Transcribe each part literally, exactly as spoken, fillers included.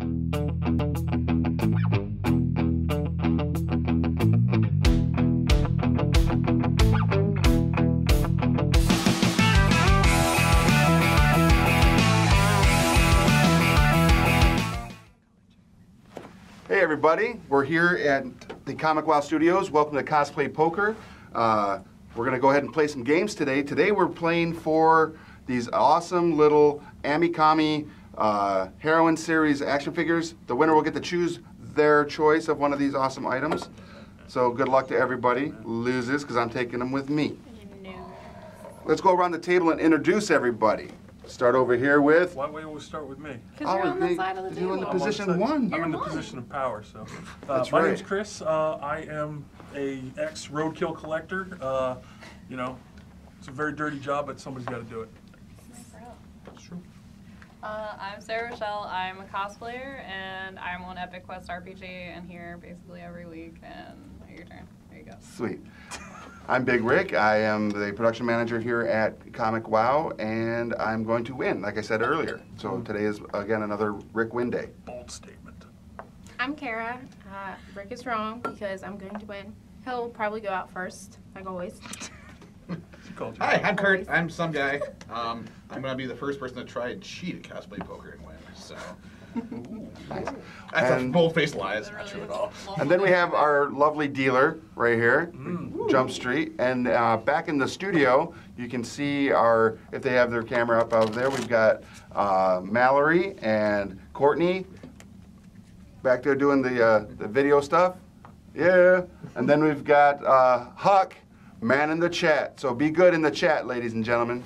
Hey everybody, we're here at the ComicWow Studios. Welcome to Cosplay Poker. Uh, we're going to go ahead and play some games today. Today we're playing for these awesome little Amikami uh, Heroine Series action figures. The winner will get to choose their choice of one of these awesome items. So good luck to everybody. Loses because I'm taking them with me. Let's go around the table and introduce everybody. Start over here with... Why would we start with me? Because you're on the side of the table. You're in the position one. I'm in the position of power, so. Uh, That's my right. name's Chris. Uh, I am a ex-roadkill collector. Uh, you know, it's a very dirty job, but somebody's got to do it. That's true. Uh, I'm Sarah Richelle. I'm a cosplayer, and I'm on Epic Quest R P G, and here basically every week. And your turn. There you go. Sweet. I'm Big Rick. I am the production manager here at ComicWow, and I'm going to win, like I said earlier. So today is, again, another Rick win day. Bold statement. I'm Karah. Uh, Rick is wrong because I'm going to win. He'll probably go out first, like always. Hi, I'm Kurt. I'm some guy. Um, I'm going to be the first person to try and cheat at Cosplay Poker and win. So. Nice. That's And- a bold-faced lie. It's not true at all. And then we have our lovely dealer right here, Mm. Jump Street. And uh, back in the studio, you can see our, if they have their camera up out there, we've got uh, Mallory and Kourtnie back there doing the, uh, the video stuff. Yeah. And then we've got uh, Huck, man in the chat. So be good in the chat, ladies and gentlemen.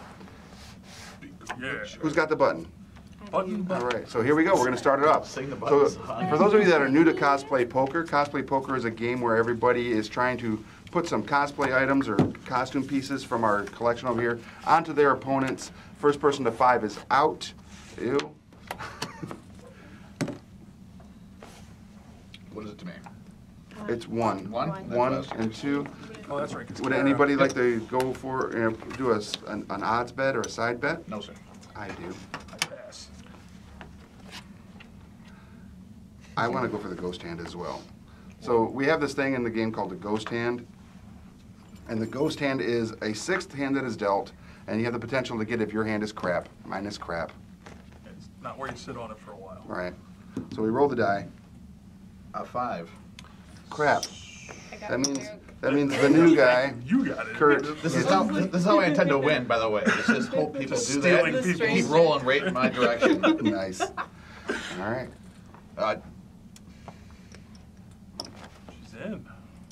Yeah. Who's got the button? Button, All button. right, so here we go. We're going to start it off. Sing the So, buttons. for those of you that are new to Cosplay Poker, Cosplay Poker is a game where everybody is trying to put some cosplay items or costume pieces from our collection over here onto their opponents. First person to five is out. Ew. What is it to me? It's one. One? One That's and two. Oh, that's right. 'cause Would Karah- anybody like to go for, uh, do a, s- an, an odds bet or a side bet? No, sir. I do. I pass. I want to go for the ghost hand as well. So we have this thing in the game called the ghost hand. And the ghost hand is a sixth hand that is dealt, and you have the potential to get if your hand is crap. Mine is crap. It's not where you sit on it for a while. All right. So we roll the die. A five. Crap. I got That the means joke. that means the new guy, You got it. Kurt. This is how this is how I intend to win, by the way. Just, just hope people Just do that. stealing and people. Keep rolling right in my direction. Nice. All right. Uh, She's in.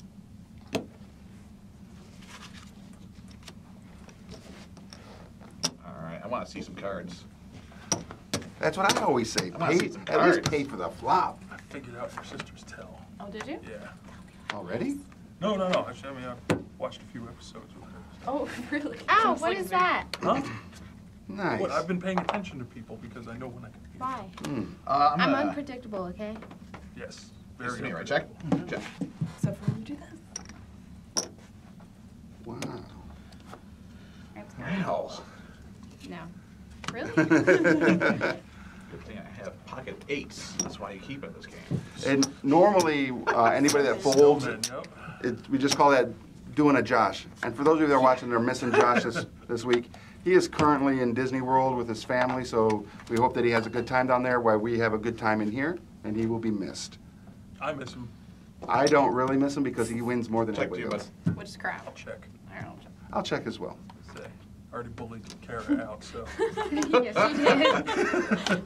all right. I want to see some cards. That's what I always say. I wanna Pay, see some at least cards. pay for the flop. I figured out your sister's tell. Oh, did you? Yeah. Already? No, no, no. Actually, I mean, I watched a few episodes with her. Oh, really? Ow, Sounds what like is me. that? Huh? Nice. What? I've been paying attention to people because I know when I can be. Why? Hmm. Uh, I'm, I'm gonna, unpredictable, okay? Yes. This Very is me, right? unpredictable. Check. Check. Except for when you do this. Wow. That's good. Wow. No. Really? Good thing I have pocket eights. That's why you keep it in this game. And normally, uh, anybody that folds, Snowman, yep. it, we just call that doing a Josh. And for those of you that are watching that are missing Josh this, this week, he is currently in Disney World with his family, so we hope that he has a good time down there while we have a good time in here, and he will be missed. I miss him. I don't really miss him because he wins more than Check everybody to you, else. bud. Which is crap. I'll check. I don't know. I'll check as well. Say, I already bullied Karah out, so. Yes, you did.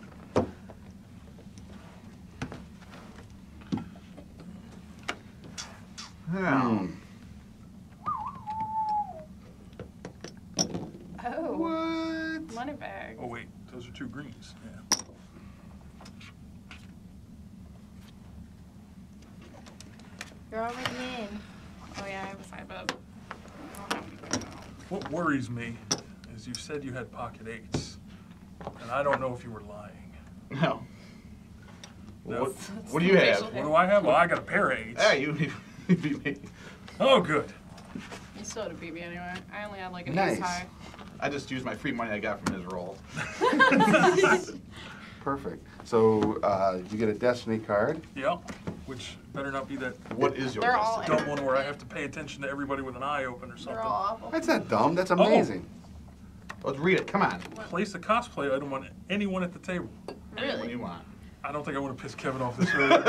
Hmm. Oh. What? Money bag. Oh wait, those are two greens. Yeah. You're already in. Oh, yeah, I have a side bet. I don't have anything though. What worries me is you said you had pocket eights, and I don't know if you were lying. No. No. What, what do you have? What do I have? Well, I got a pair of eights. Hey, you, you beat me. Oh, good. You still had to beat me anyway. I only had like an Nice. ace high. I just used my free money I got from his roll. perfect. So uh, you get a Destiny card. Yeah, which better not be that What is your They're all destiny? dumb one where I have to pay attention to everybody with an eye open or something. They're all awful. That's not dumb. That's amazing. Let's read it. Come on. Place a cosplay item on anyone at the table. Anyone Really? you want. I don't think I want to piss Kevin off this early.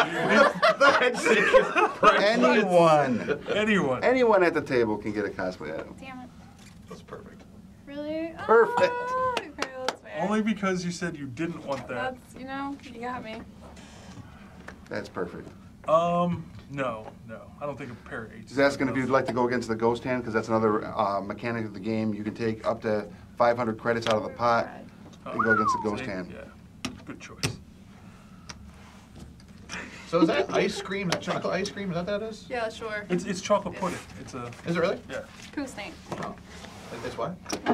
Anyone. Anyone. Anyone at the table can get a cosplay item. Damn it. That's perfect. Really? Perfect. Oh, okay, that's fair. Only because you said you didn't want that. That's, you know, you got me. That's perfect. Um, no, no. I don't think a pair of eights. He's asking if you'd like to go against the ghost hand, because that's another uh, mechanic of the game. You can take up to five hundred credits out of the pot and go against the ghost See? hand. Yeah, good choice. So is that ice cream? Is that chocolate ice cream? Is that what that is? Yeah, sure. It's it's chocolate pudding. It's a Is it really? yeah. Kourtnie. Oh. It's what?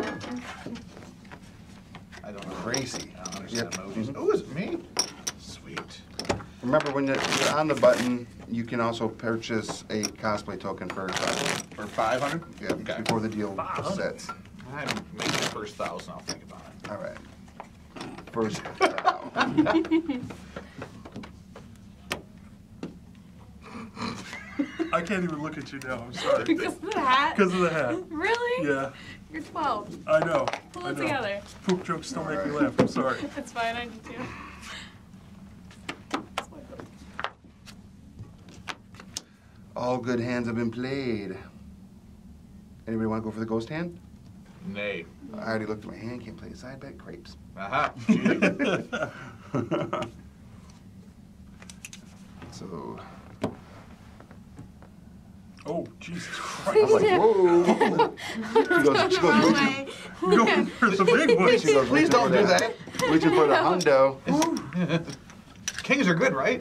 I don't know. Crazy. I don't understand Yep. emojis. Mhm. Oh, is it me? Sweet. Remember, when you're on the button, you can also purchase a cosplay token for For five hundred? yeah, Okay. before the deal five hundred. sets. I make the first thousand. I'll think about it. All right. First. I can't even look at you now. I'm sorry. Because of the hat? Because of the hat. Really? Yeah, You're twelve. I know. Pull I it know. together. Poop jokes still make me laugh. I'm sorry. It's fine, I do too. All good hands have been played. Anybody want to go for the ghost hand? Nay. I already looked at my hand. Can't play a side bet. Crepes. Aha. So Oh, Jesus I Christ. was like, whoa. she goes, she goes Wrong reaching, way. You're going for the big one. she goes Please reaching don't for do the- that. Reaching for the hundo. Kings are good, right?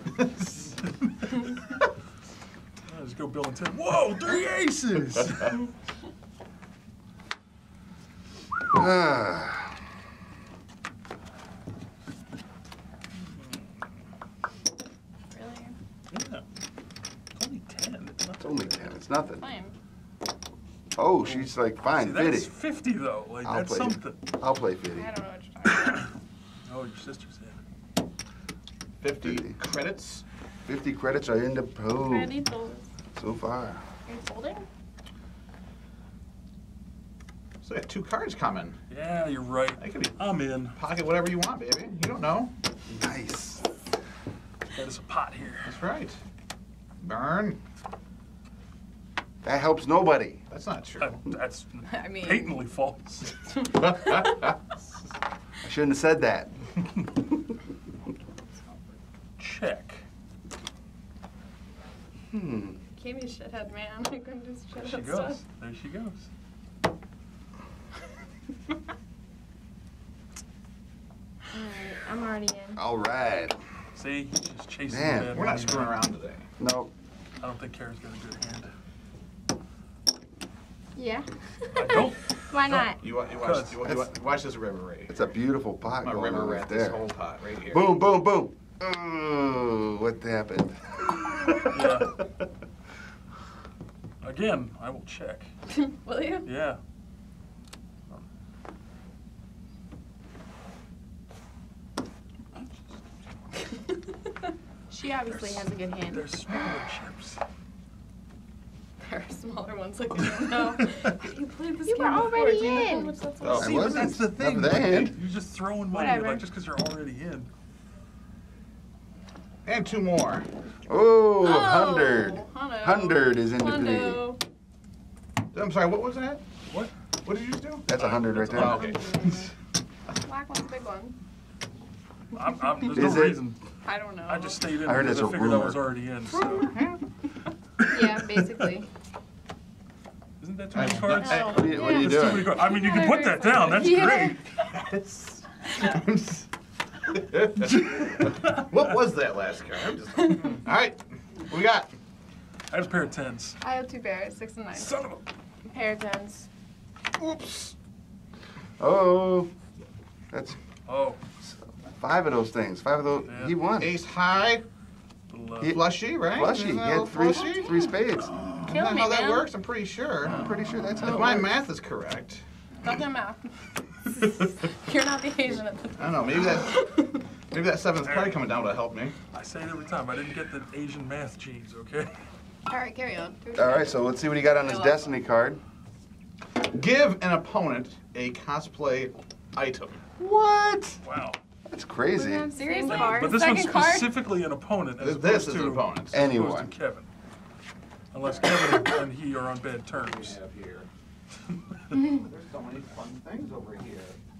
Let's go Bill and Ted. Whoa, three aces. Ah. Really? Yeah. It's only ten. It's not It's only ten. It's nothing. Fine. Oh, she's like, fine, See, fifty. that's fifty though. Like I'll that's play something. I'll play fifty. I don't know what you're talking about. Oh, your sister's in. Fifty Fifty. credits. fifty credits are in the pool I need those. so far. Are you folding? So I have two cards coming. Yeah, you're right. I could be I'm in. pocket whatever you want, baby. You don't know. Nice. Got us a pot here. That's right. Burn. That helps nobody. That's not true. Uh, that's I mean- patently false. I shouldn't have said that. Check. Hmm. Gave me a shithead, man. I couldn't do There shithead she goes. stuff. There she goes. Alright, I'm already in. All right. See, she's just chasing Man, the bad We're not money screwing now. around today. No. I don't think Kara's got a good hand. Yeah. I don't. Why not? You, wa- you, watch, Cuz you, wa- you wa- watch this river rate. It's a beautiful pot I'm a going river on rat right this there. whole pot right here. Boom, boom, boom. Oh, what happened? Yeah. Again, I will check. Will you? Yeah. She obviously has a good hand. There's smaller chips. There are smaller ones like I don't know. You played this You game were before. already Do you know how in. much that's Oh. worth? I See, but wasn't. that's the Not thing. that like, hand. You're just throwing money, Whatever. like just because you're already in. And two more. Oh, Oh, hundred. hundo. Hundred is in the Hundo. I'm sorry, what was that? What? What did you just do? That's a hundred right That's there. Oh, okay. Black one's a big one. I'm, I'm, there's Is no it? reason. I don't know. I just stayed in I heard because it's I a figured I rumor. was already in. So. Yeah, basically. Isn't that too many I- cards? I- What are you, what are you That's too many doing? cards. I mean, you can put that down. That's Yeah. great. What was that last card? I'm just- All right, what we got? I have a pair of tens. I have two pairs, six and nine. Son of a. Pair of tens. Oops. Oh, that's Oh. five of those things. Five of those. Yeah. He won. Ace high, Little, uh, He- flushy, right? Flushy. Isn't He that a had little three, flushy? three spades. Isn't that Kill me, how that man. works? I'm pretty sure. I'm pretty sure that's how If it my works. math is correct. Shut your mouth. You're not the Asian at the I don't know, maybe that Maybe that seventh card coming down would help me. I say it every time. I didn't get the Asian math genes, okay? All right, carry on. All right, so let's see what he got on his Destiny card. Give an opponent a cosplay item. What? Wow. That's crazy. Seriously? But this one's specifically an opponent as This opposed is to an opponent. as Anyone. opposed to Kevin. Unless Kevin and he are on bad terms. Here. There's so many fun things over here.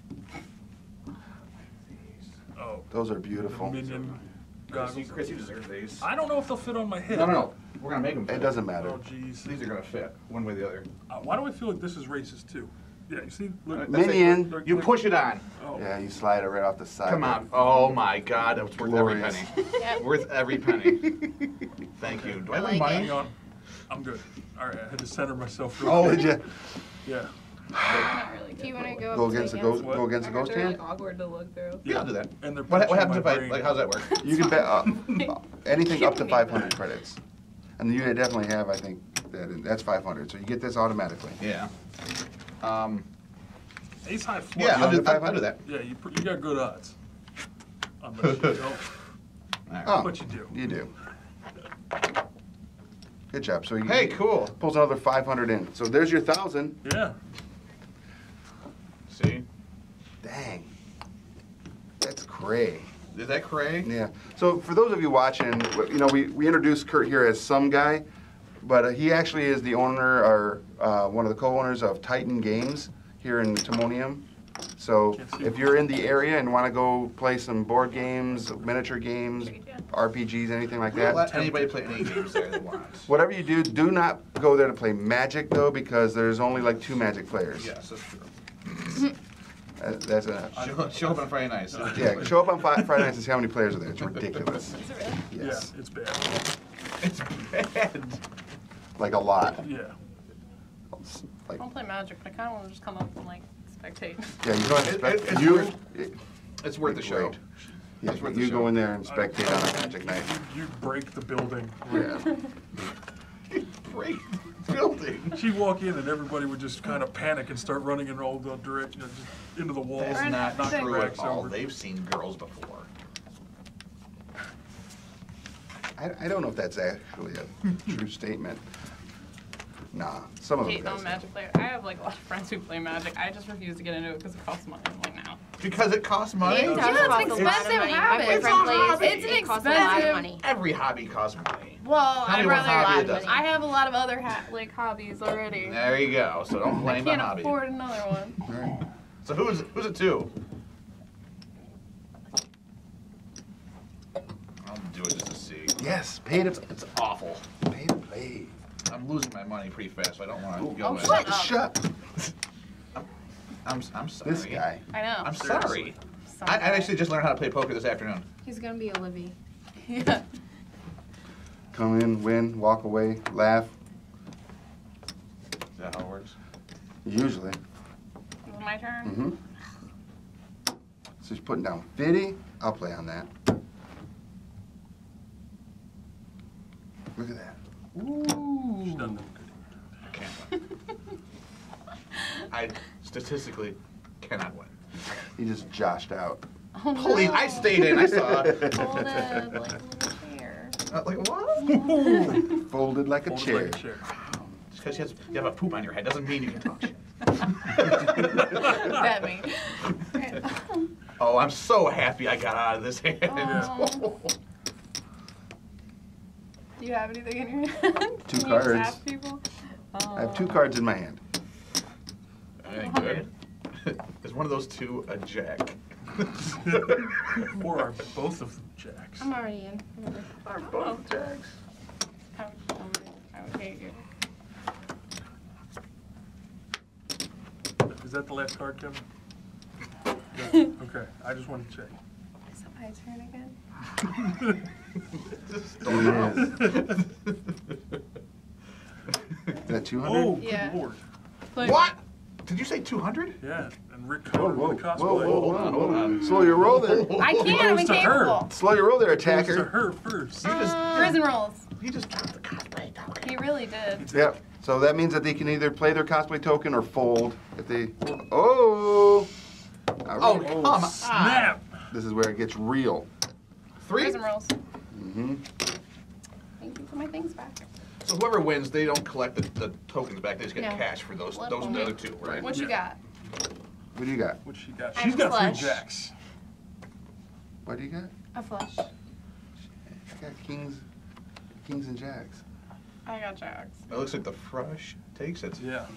Oh. Those are beautiful. Minion Chris, goggles. you, Chris, you deserve these. I don't know if they'll fit on my head. No, no, no. We're gonna make them. It doesn't matter. Oh, jeez. These are gonna fit one way or the other. Uh, why do I feel like this is racist too? Yeah, you see? Look, That's it. Minion. Look, You look. push it on. Oh. Yeah, you slide it right off the side. Come on. Oh my God, that was worth every Glorious. penny. Yep. Worth every penny. Thank you. Do I have I any like money? Hang on. I'm good. All right, I had to center myself. real Oh, quick. did you? Yeah. Not really good. Do you want to go, Go up to against the against? ghost. Go against the ghost They're hand. like awkward to look through. Yeah, I'll do that. And they're What, what punching happens if my I, brain. like, how's that work? You can bet uh, anything up to five hundred credits, and you definitely have, I think, that. In, that's five hundred. So you get this automatically. Yeah. Um, Ace high flush. yeah, I'll do do, I'll, I'll do that. Yeah, you, pr- you got good odds. Unless you don't. All right. Oh, But you do. You do. Good job. So you Hey, cool. pulls another five hundred in. So there's your thousand. Yeah. See? Dang. That's cray. Is that cray? Yeah. So for those of you watching, you know, we, we introduced Kurt here as some guy, but uh, he actually is the owner or uh, one of the co-owners of Titan Games here in Timonium. So Can't see. if you're in the area and want to go play some board games, miniature games, R P Gs, anything like Don't that, let anybody play any games there they want. whatever you do, do not go there to play Magic though, because there's only like two Magic players. Yes, that's true. Uh, that's a Show, show up on Friday nights. yeah. Show up on Fi- Friday nights and see how many players are there. It's ridiculous. Is it really? Yes, Yeah, it's bad. It's bad. like a lot. Yeah. Like I don't play Magic, but I kind of want to just come up and like spectate. yeah, you don't It- expect it- it's you. worth- it- It's worth the show. Great. Yeah, It's worth the you show. go in there and spectate on a Magic night. You, you break the building. Yeah. Great building. She'd walk in and everybody would just kind of panic and start running in all the direction, you know, just into the walls. That's and not knock true at racks all. over. They've seen girls before. I, I don't know if that's actually a true statement. Nah, some of them Hate on guys. Magic player. I have like a lot of friends who play Magic. I just refuse to get into it because it costs money. I'm like, no. Because it costs money? It does Yeah, it's cost an a lot of expensive money. habit. My It's boyfriend a plays. hobby. It's an It costs a lot of expensive- money. Every hobby costs money. Well, Tell me I'd what rather. hobby it I doesn't. have a lot of other ha- like hobbies already. There you go. So don't I blame the can't hobby. afford another one. All right. So who's who's it to? I'll do it just to see. Yes, pay to It's awful. pay to play. I'm losing my money pretty fast, so I don't want to go oh, in. shut up. Shut. I'm, I'm sorry. This guy. I know. I'm Seriously. sorry. I, I actually just learned how to play poker this afternoon. He's gonna be a Livy. Yeah. Come in, win, walk away, laugh. Is that how it works? Usually. Is it my turn? Mm-hmm. So he's putting down fifty. I'll play on that. Look at that. She's done no good. I can't win. I statistically cannot win. He just joshed out. Oh, Police, no. I stayed in. I saw. Hold it like a little chair. Uh, like what? Folded like a Folded chair. like a chair. Just because you, have- you have a poop on your head doesn't mean you can talk shit. Bet me. Oh, I'm so happy I got out of this hand. Oh. Do you have anything in your hand? Two Can you cards. tap people? I have two cards in my hand. That ain't good. Is one of those two a jack? Or are both of them jacks? I'm already in. Are both jacks? I would, I would, I would hate you. Is that the last card, Kevin? Yeah. Okay, I just wanted to check. Is it my turn again? Is that two hundred? Oh, good Yeah. lord. Like, What? Did you say two hundred? Yeah, and Rick Whoa, Cohen whoa, with the cosplay. whoa, whoa, Hold on, whoa, hold whoa. on. Slow your roll there. I It can't. I'm goes to her. incapable. Slow your roll there, Goes to attacker. her first. You just, Prison rolls. you just dropped the cosplay token. He really did. Yep. So that means that they can either play their cosplay token or fold. If they. Oh. All Oh, right. come on. Snap! This is where it gets real. Three? Prison rolls. Mm-hmm. Thank you for my things back. So whoever wins, they don't collect the, the tokens back. They just get No. cash for those Flip those them. the other two, right? What you got? What do you got? What she got? I She's have got flush. three jacks. What do you got? A flush. I got kings, kings and jacks. I got jacks. It looks like the frush takes it. Yeah.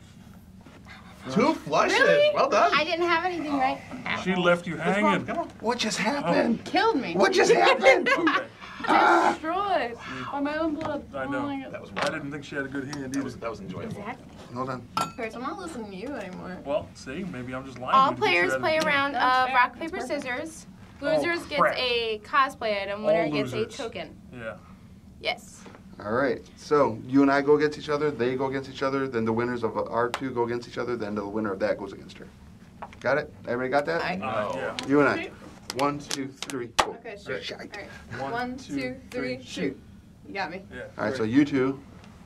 Two flushes. Really? Well done. I didn't have anything right. She left you Come on, hanging. come on. What just happened? Killed me. What just happened? Okay. Destroyed by my own blood. I Oh know. my God. That was I didn't think she had a good hand That either. was that was enjoyable. Exactly. Hold on. Chris, I'm not listening to you anymore. Well, see, maybe I'm just lying. All to you because players you had play a a good hand. round That's of fair. rock, That's paper, perfect. scissors. Oh, Losers gets crap. a cosplay item. Winner All gets a losers. token. Yeah. Yes. All right. So you and I go against each other. They go against each other. Then the winners of our two go against each other. Then the winner of that goes against her. Got it? Everybody got that? I- Uh, yeah. You and I. One, two, three, four. Okay, shoot. Shite. All right. One, One, two, two, three, three, shoot. You got me. Yeah. All right. So great. you two.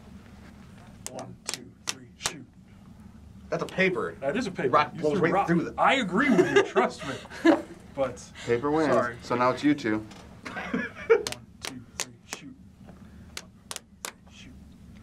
One, two, three, shoot. That's a paper. That is a paper. Rock You blows threw right rock. through the- I agree with you. Trust me. But Paper wins. Sorry. So now it's you two. one, two, three, shoot. Shoot.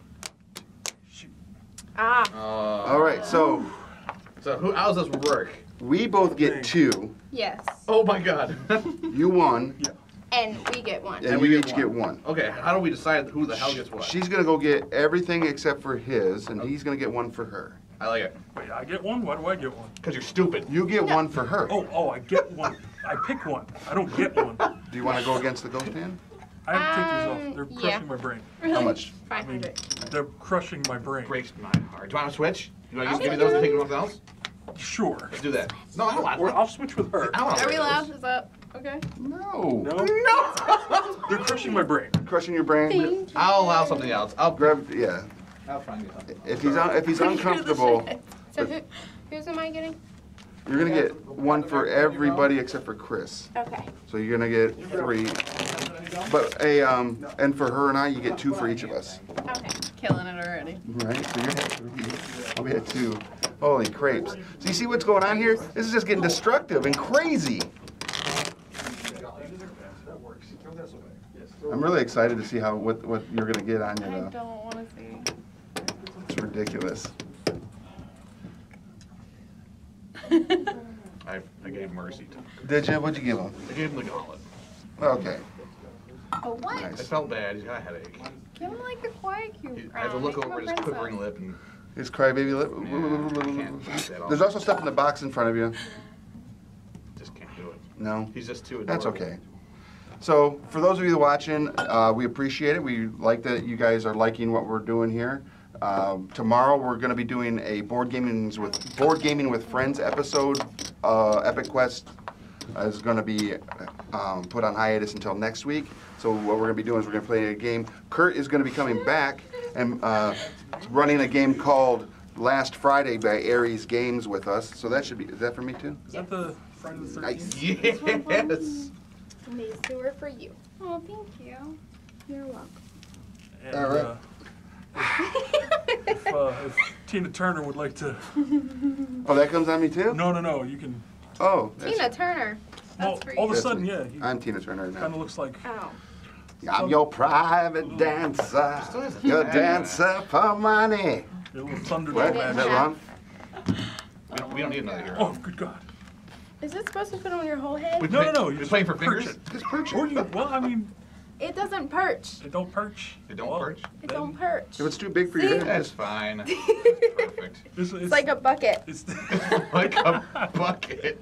Shoot. Ah. Uh, All right. So So who? How does this work? we both get two. Yes. Oh my God. You won, Yeah. And we get one. and we you get each one. get one. Okay. How do we decide who the hell gets what? She's gonna go get everything except for his, and he's gonna get one for her. I like it. Wait, I get one? Why do I get one? Cause you're stupid. You get one for her. Oh, oh, I get one. I pick one. I don't get one. Do you want to go against the ghost hand? I have to take these Um, off. They're yeah. crushing my brain. How much? Five hundred. They're crushing my brain. Breaks my heart. Do you want to switch? You want to I'll give me take those and it. take something else? Sure. Let's do that. No, I don't want. Or I'll switch with her. I don't want Are we those. allowed? Is that okay? No. No? They're crushing my brain. Crushing your brain. Thank you. I'll allow something else. I'll Grab. Yeah. I'll try and get something. If he's un, if he's uncomfortable, So who, whose am I getting? you're gonna get one for everybody except for Chris. Okay. So you're gonna get three. But a um, and for her and I, you get two for each of us. Okay. Killing it already. Right. So you're at three. I'll be at two. Holy crapes! So you see what's going on here? This is just getting destructive and crazy. I'm really excited to see how what what you're gonna get on you I though. don't want to see. It's ridiculous. I, I gave Mercy. To, Did you? What'd you give him? I gave him the gauntlet. Okay. Oh, what? I Nice. felt bad. He's got a headache. Give him like the quiet cute He, I have to look over his quivering lip and His crybaby lip. yeah, I can't keep that off. There's also stuff in the box in front of you. Just can't do it. No. He's just too adorable. That's okay. So, for those of you watching, uh, we appreciate it. We like that you guys are liking what we're doing here. Um, tomorrow, we're going to be doing a board gaming with board gaming with friends episode. Uh, Epic Quest is going to be um, put on hiatus until next week. So, what we're going to be doing is we're going to play a game. Kurt is going to be coming back and uh, running a game called Last Friday by Aries Games with us. So that should be. Is that for me too? Is that the Friday the thirteenth? Yes. And these two are for you. Oh, thank you. You're welcome. And, All right. uh, if, uh, if Tina Turner would like to... Oh, that comes on me too. No, no, no, you can... Oh, that's- Tina Turner. Well, That's for all of a That's sudden, me. yeah, he I'm Tina Turner kind now. of looks like... Oh. I'm your private dancer. Your dancer for money. a little Thunderdome What? Is action. that wrong? We don't, we don't need another hero. Oh, good God. Is it supposed to fit on your whole head? We No, play- no, no. We're You just playing for perch fingers. it. Just perch Or it. you, well, I mean, It doesn't perch. it don't perch. It don't Well, perch? It then don't perch. If it's too big for your See? head, That's fine. That's perfect. It's, it's, It's like a bucket. It's, Like a bucket.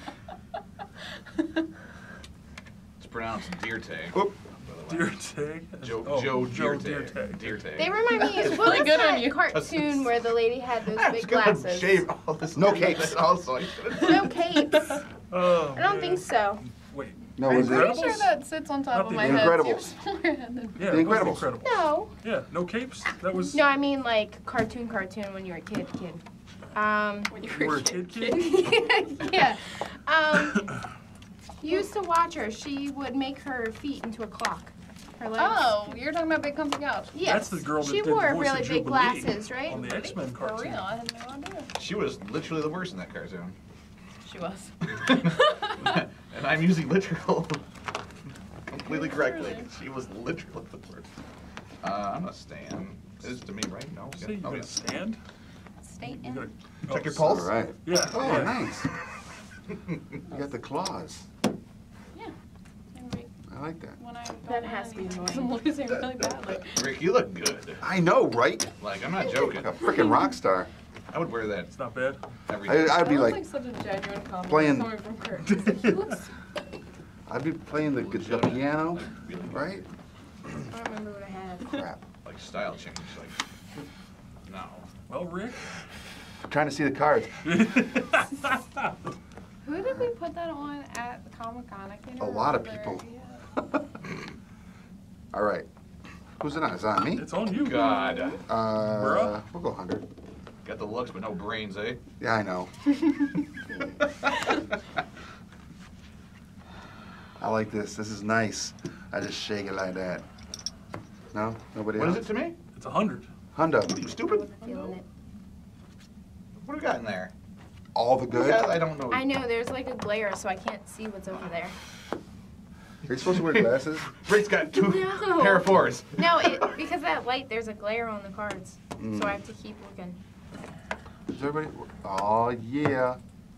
It's pronounced deer tag. Oop. Deer tag. Joe, Oh, Joe, Joe deer, Deer tag. Tag. Deer tag. They remind me, what really was good on that you. cartoon where the lady had those I was big gonna glasses? shave all this. No stuff capes. Also, I should've- No capes. Oh, I don't man. think so. Wait. no, Are is you it? Pretty sure that sits on top Not of the my Incredibles. head. so you're somewhere in the- Yeah, The it was Incredibles. Incredible. No. Yeah, no capes? That was... No, I mean like cartoon, cartoon when you were a kid, kid. Um, When You were a kid, kid? yeah. Um, you used to watch her. She would make her feet into a clock. Her legs. Oh, you're talking about Big Comfy Couch. Yes. That's the girl that She did the wore voice really of big Jubilee glasses, right? on the X-Men For cartoon. real, I had no idea. She was literally the worst in that cartoon. She was. And And I'm using literal completely correctly. She was literal at the word. Uh, I'm gonna stand. This is to me, right? No. Say Yeah. you're Oh, gonna yeah. stand? Stay You gotta, in. oh, Check your All pulse. right. Yeah. Oh, yeah. nice. You got the claws. Yeah. And right I like that. when I don't That want has to be anything, annoying. I'm losing really badly. Rick, you look good. I know, right? Like, I'm not joking. Like a freaking rock star. I would wear that It's not bad. every I, day. I'd be That was like, like such a genuine compliment playing- coming from Kurt. He's like, "He looks-" I'd be playing the, the piano, Like, really good. right? I don't remember what I had. Crap. Like, style change. Like, no. Well, Rick. I'm trying to see the cards. Who did we put that on at the Comic Con? I can't A lot of remember. people. Yeah. All right. Who's it on? Is it on me? It's on you. God. Uh, Bruh. we'll go one hundred. Got the looks, but no brains, eh? Yeah, I know. I like this. This is nice. I just shake it like that. No? Nobody What else? is it to me? It's a hundred. Hundo. Are you stupid? Feeling it. What do we got in there? All the good? Yeah, I don't know. I know, there's like a glare, so I can't see what's over there. Are you supposed to wear glasses? Rick's got two No. pair of fours. No, it, because of that light, there's a glare on the cards. Mm. So I have to keep looking. Is everybody? Oh, yeah.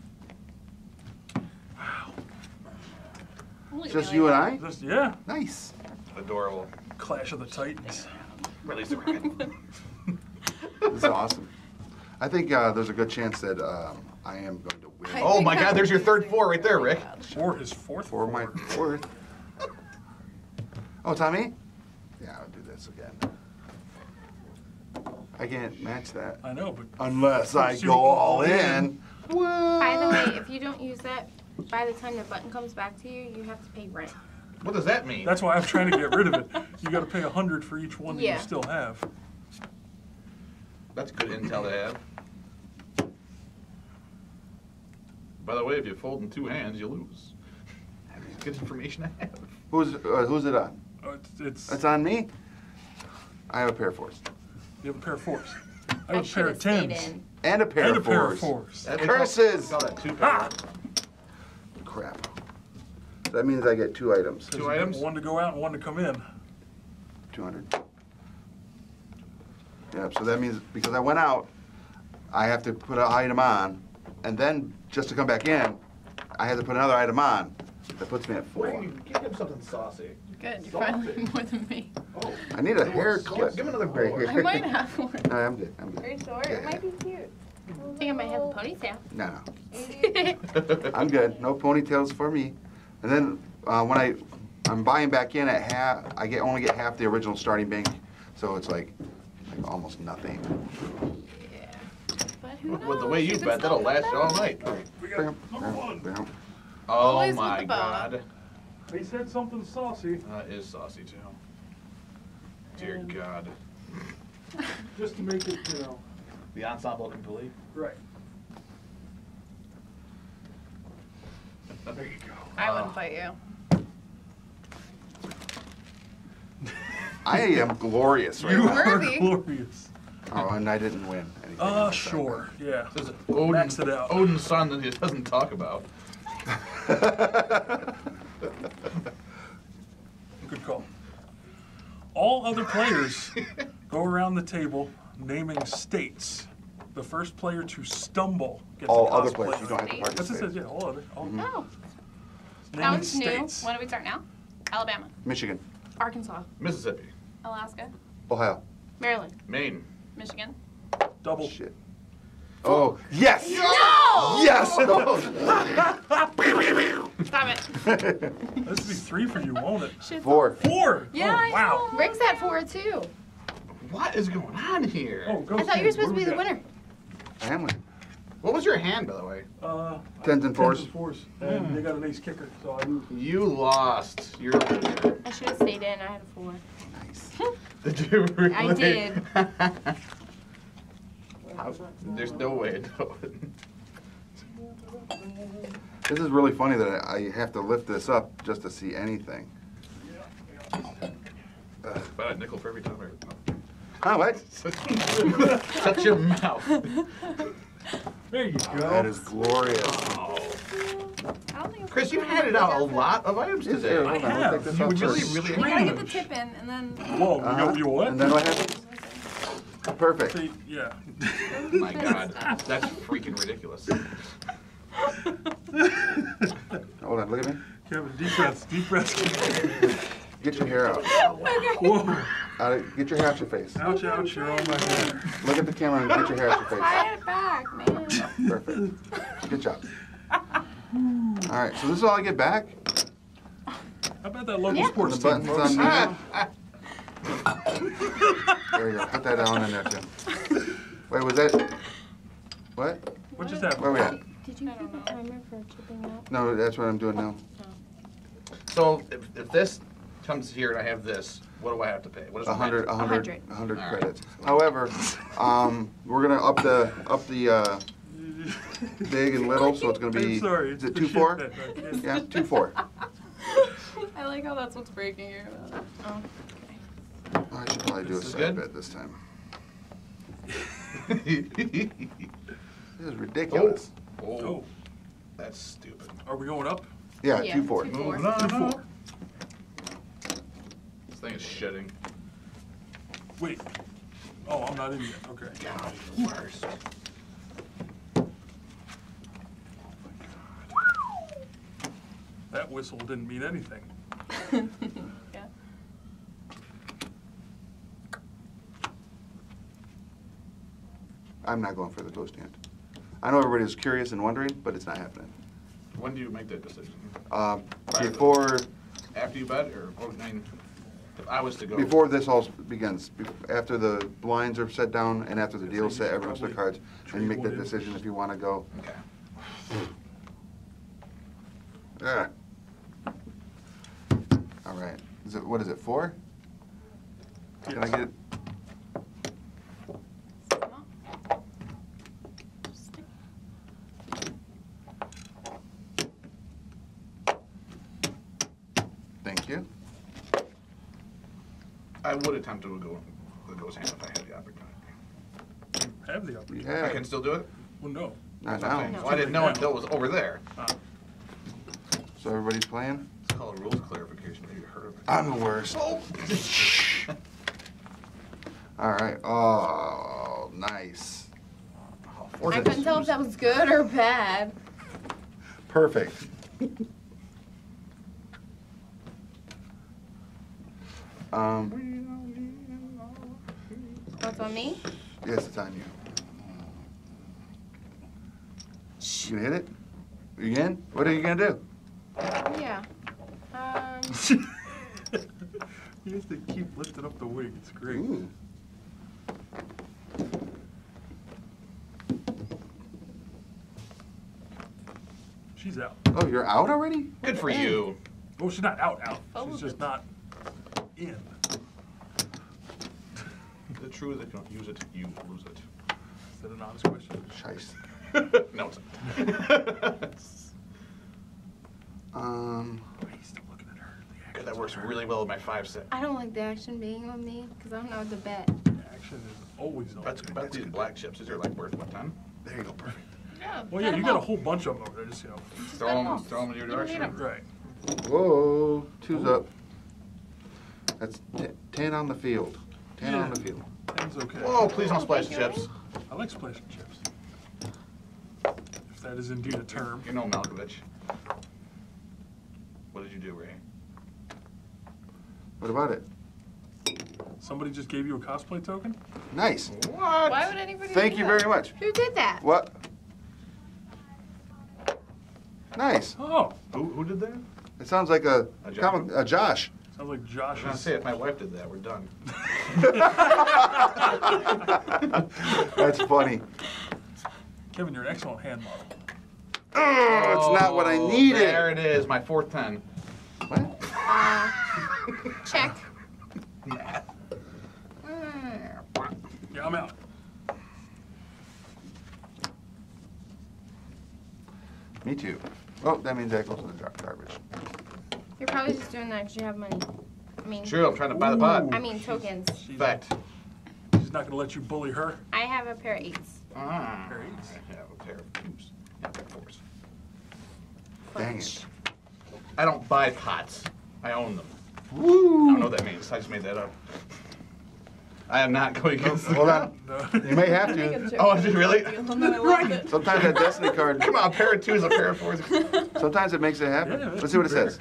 Look at Just me you like and I? Just, yeah. Nice. Adorable. Clash of the Titans. Release the rabbit. This is awesome. I think uh, there's a good chance that um, I am going to win. I Oh think my I'm God, there's your third losing four right there, really Rick. bad. Or his fourth For my four. fourth. Oh, Tommy? Yeah, I'll do this again. I can't match that. I know, but Unless I go all in. By the way, if you don't use that, by the time the button comes back to you, you have to pay rent. What does that mean? that's why I'm trying to get rid of it. You got to pay a hundred for each one that Yeah. you still have. That's good intel to have. By the way, if you fold in two hands, you lose. That's good information to have. Who's uh, who's it on? Oh, it's, it's It's on me? I have a pair of fours. you have a pair of fours. I I have a pair should of have stayed tens. in. And a pair And a of pair fours. of fours. That- Curses! We call that two Ah! pair. Crap. That means I get two items. Two items? One to go out and one to come in. two hundred. Yeah, so that means because I went out, I have to put an item on, and then just to come back in, I have to put another item on. That puts me at four. Give him something saucy. Good, you're finally more than me. Oh. I need a hair Give- clip. give him another right four. here. I might have one. No, I'm good. I'm Very good. short. It might be cute. I think I might have a ponytail. No, no. I'm good. No ponytails for me. And then uh, when I I'm buying back in at half, I get only get half the original starting bank, so it's like like almost nothing. Yeah. But who knows? With the way you could bet, still that'll last come all back. night. We got number one. Oh Always with my the bow. God. He said something saucy. That is saucy too. Dear And- God. Just to make it, you know, The ensemble complete. right. There you go. I wouldn't fight you. I am glorious right You now. are Worthy. glorious. Oh, and I didn't win anything. Uh, else. sure. Yeah. This is Odin, Max it out. Odin's son that he doesn't talk about. Good call. All other players go around the table naming states. The first player to stumble gets All a other cosplay. players. You don't have to That's what it participate. says, yeah, all other. All Oh, naming Sounds new. states. When do we start now? Alabama, Michigan, Arkansas, Mississippi. Alaska, Ohio. Maryland. Maine. Michigan. Double. Shit. Oh, yes! No! Yes! Stop it. This would be three for you, won't it? Four. Four. Yeah, Oh, I wow. know. Rick's at four too. What is going on here? Oh, go I thought you were supposed to be the What do winner. I am winning. What was your hand, by the way? we got? Uh, Tens and fours. Tens and fours. And they got an ace kicker, so I lose. You lost. You're a loser. I should have stayed in. I had a four. Nice. Did you really? I did. There's no way it would. This is really funny that I I have to lift this up just to see anything. Ugh. About a nickel for every time. Oh, what? Shut your mouth. There you go. That is glorious. Oh. I don't think it's Chris, you've handed out a lot of items Yes, today. sir. I Hold on, we'll have. take this You off really, first. really You gotta get the strange. tip in, and then. Whoa, Uh-huh. you, you what? And then what happens? Perfect. See, yeah. Oh my God, that's freaking ridiculous. Hold on, look at me. Kevin, deep breaths, deep breaths. Get your hair out. Whoa. out of, get your hair out your face. Ouch, ouch, you're on my hair. Look at the camera and get your hair out your face. Tie it back, man. Perfect. Good job. All right, so this is all I get back. How about that local Yeah. sports The team, buttons folks? on There you go. Put that on in there, Tim. Wait, was that? What? What just happened? Where we at? Did you get the timer for chipping out? No, that's what I'm doing now. So if, if this comes here and I have this, what do I have to pay? What is A the hundred, a rent? hundred, hundred. a hundred All right. credits. However, um, we're gonna up the up the uh, big and little, so it's gonna be. I'm sorry. Is it's it the two shit four? that I can't- Yeah, two four. I like how that's what's breaking you. Oh. I should probably do a This is side good? bet this time. This is ridiculous. Oh, Oh, that's stupid. are we going up? Yeah, Yeah, two four. two four. Moving on. Two, four. This thing is shedding. Wait. Oh, I'm not in yet. Okay. God, you're the worst. That whistle didn't mean anything. Yeah. I'm not going for the ghost hand. I know everybody's curious and wondering, but it's not happening. When do you make that decision? Um, Prior to- before After you bet, or or, I mean, if I was to go? before this all begins, be- after the blinds are set down and after the I deal's think set, you everyone's the probably cards, and you make trade that one in. decision if you want to go. Okay. Yeah. All right. Is it what is it? Four? Can I get it? Thank you. I would attempt to go the ghost hand if I had the opportunity. Have the opportunity. Yeah. I can still do it? Well, no. Not That's what I'm saying. now. Well, I didn't know until it was over there. Uh, So everybody's playing. It's called rules clarification. Have you heard of it? I'm the worst. Oh. All right. Oh, nice. I couldn't tell if that was good or bad. Perfect. Um, What's on me? yes, it's on you. You gonna hit it? Again? What are you gonna do? Yeah. Um, you have to keep lifting up the wing. It's great. Ooh. She's out. Oh, you're out already? Good for you. Well, she's not out, out. Oh, She's just it's- not in. The truth, if you don't use it, you lose it. Is that an honest question? Shice. No, it's not. Um, He's still looking at her. The Good, action's that works on her. really well with my five set. I don't like the action being on me because I don't know what to bet. The action is always on. That's you. about these black chips. These are like worth what, ten? there you go. Perfect. Yeah. Well, yeah, you got a whole bunch of them over there. Just, you know. Throw them, throw them in your You don't need direction. 'em. Right. Whoa, two's up. That's t- ten on the field. Ten on Yeah. the field. Things okay. Whoa, please don't splash the Thank you. chips. I like splashing chips. If that is indeed a term. You know Malkovich. What did you do, Ray? What about it? Somebody just gave you a cosplay token? Nice. What? Why would anybody Thank do you that? very much. Who did that? What? Nice. Oh, Who, who did that? It sounds like a A Josh? comic, a Josh. sounds like I was Josh gonna is. say, if my wife did that, we're done. That's funny. Kevin, you're an excellent hand model. Oh, it's not what I Oh, needed. There it is, my fourth ten. What? Uh, check. Yeah, I'm out. Me too. Oh, that means that goes in the gar- garbage. You're probably just doing that because you have money. I mean, True, I'm trying to buy the pot. I mean tokens. She's, Fact. she's not going to let you bully her. I have a pair of eights. Ah, Pair of eights. I have a pair of twos. Yeah, pair of fours. Dang it. I don't buy pots. I own them. Woo! I don't know what that means. I just made that up. I am not going against the Hold on. You may have Make to. a joke. Oh, is it really? And then I love it. Sometimes that destiny card. Come on, a pair of twos, a pair of fours. Sometimes it makes it happen. Yeah, Let's see what it says.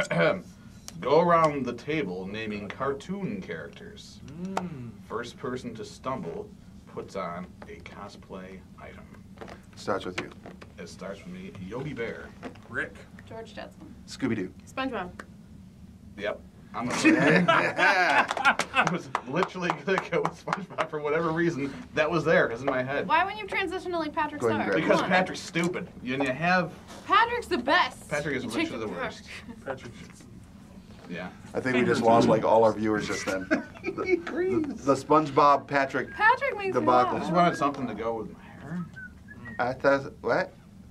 Go around the table naming cartoon characters. Mm. First person to stumble puts on a cosplay item. Starts with you. It starts with me, Yogi Bear. Rick. George Jetson. Scooby Doo. SpongeBob. Yep. I'm gonna I was literally gonna go with SpongeBob for whatever reason. That was there, because in my head. Why wouldn't you transition to like Patrick Go ahead and Star? grab Because Come on. Patrick's stupid. You, and you have Patrick's the best. Patrick is You literally take the it back. worst. Patrick. Yeah. I think we just lost like all our viewers just then. The, the, the SpongeBob Patrick. Patrick makes me Debacle. I just laugh. wanted something to go with my hair. I thought, what?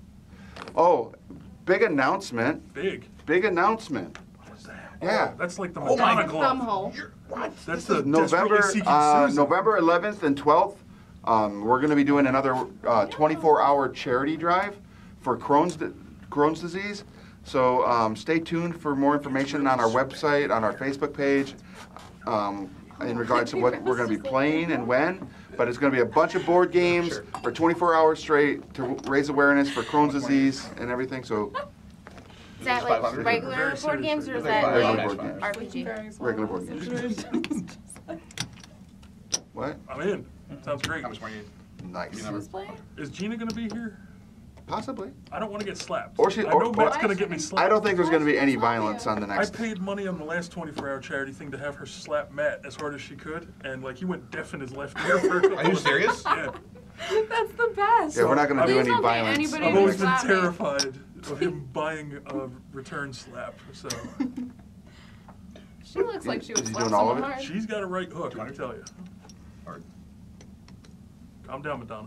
Oh, big announcement. Big. Big announcement. What is that? Yeah. Oh, that's like the Oh my Madonna glove. Thumb hole. What? That's the November desperately seeking uh, Susan. November eleventh and twelfth, um, we're going to be doing another uh, twenty-four hour charity drive for Crohn's di- Crohn's disease. So um, stay tuned for more information on our website, on our Facebook page, um, in regards to what we're going to be playing and when. But it's going to be a bunch of board games for twenty-four hours straight to raise awareness for Crohn's disease and everything. So Is that five like hundred? regular Very board serious. games or is Regular that regular like board games. R P G? Regular board games. What? I'm in. Sounds great. How much more you need? Nice. You never- Who's playing? Is Gina gonna be here? Possibly. I don't want to get slapped. Or she- I or- know Matt's or- gonna get me slapped. I don't think there's going to be any violence on the I next. paid money on the last twenty-four hour charity thing to have her slap Matt as hard as she could, and like he went deaf in his left ear for a couple Are you of serious? days. Yeah. That's the best. Yeah, we're not going to do Please any don't get violence. anybody I've to always been slap me. terrified of him buying a return slap. So She looks like she would Is he slap doing all of someone it? hard. she's got a right hook, I can tell you. Or- Calm down, Madonna.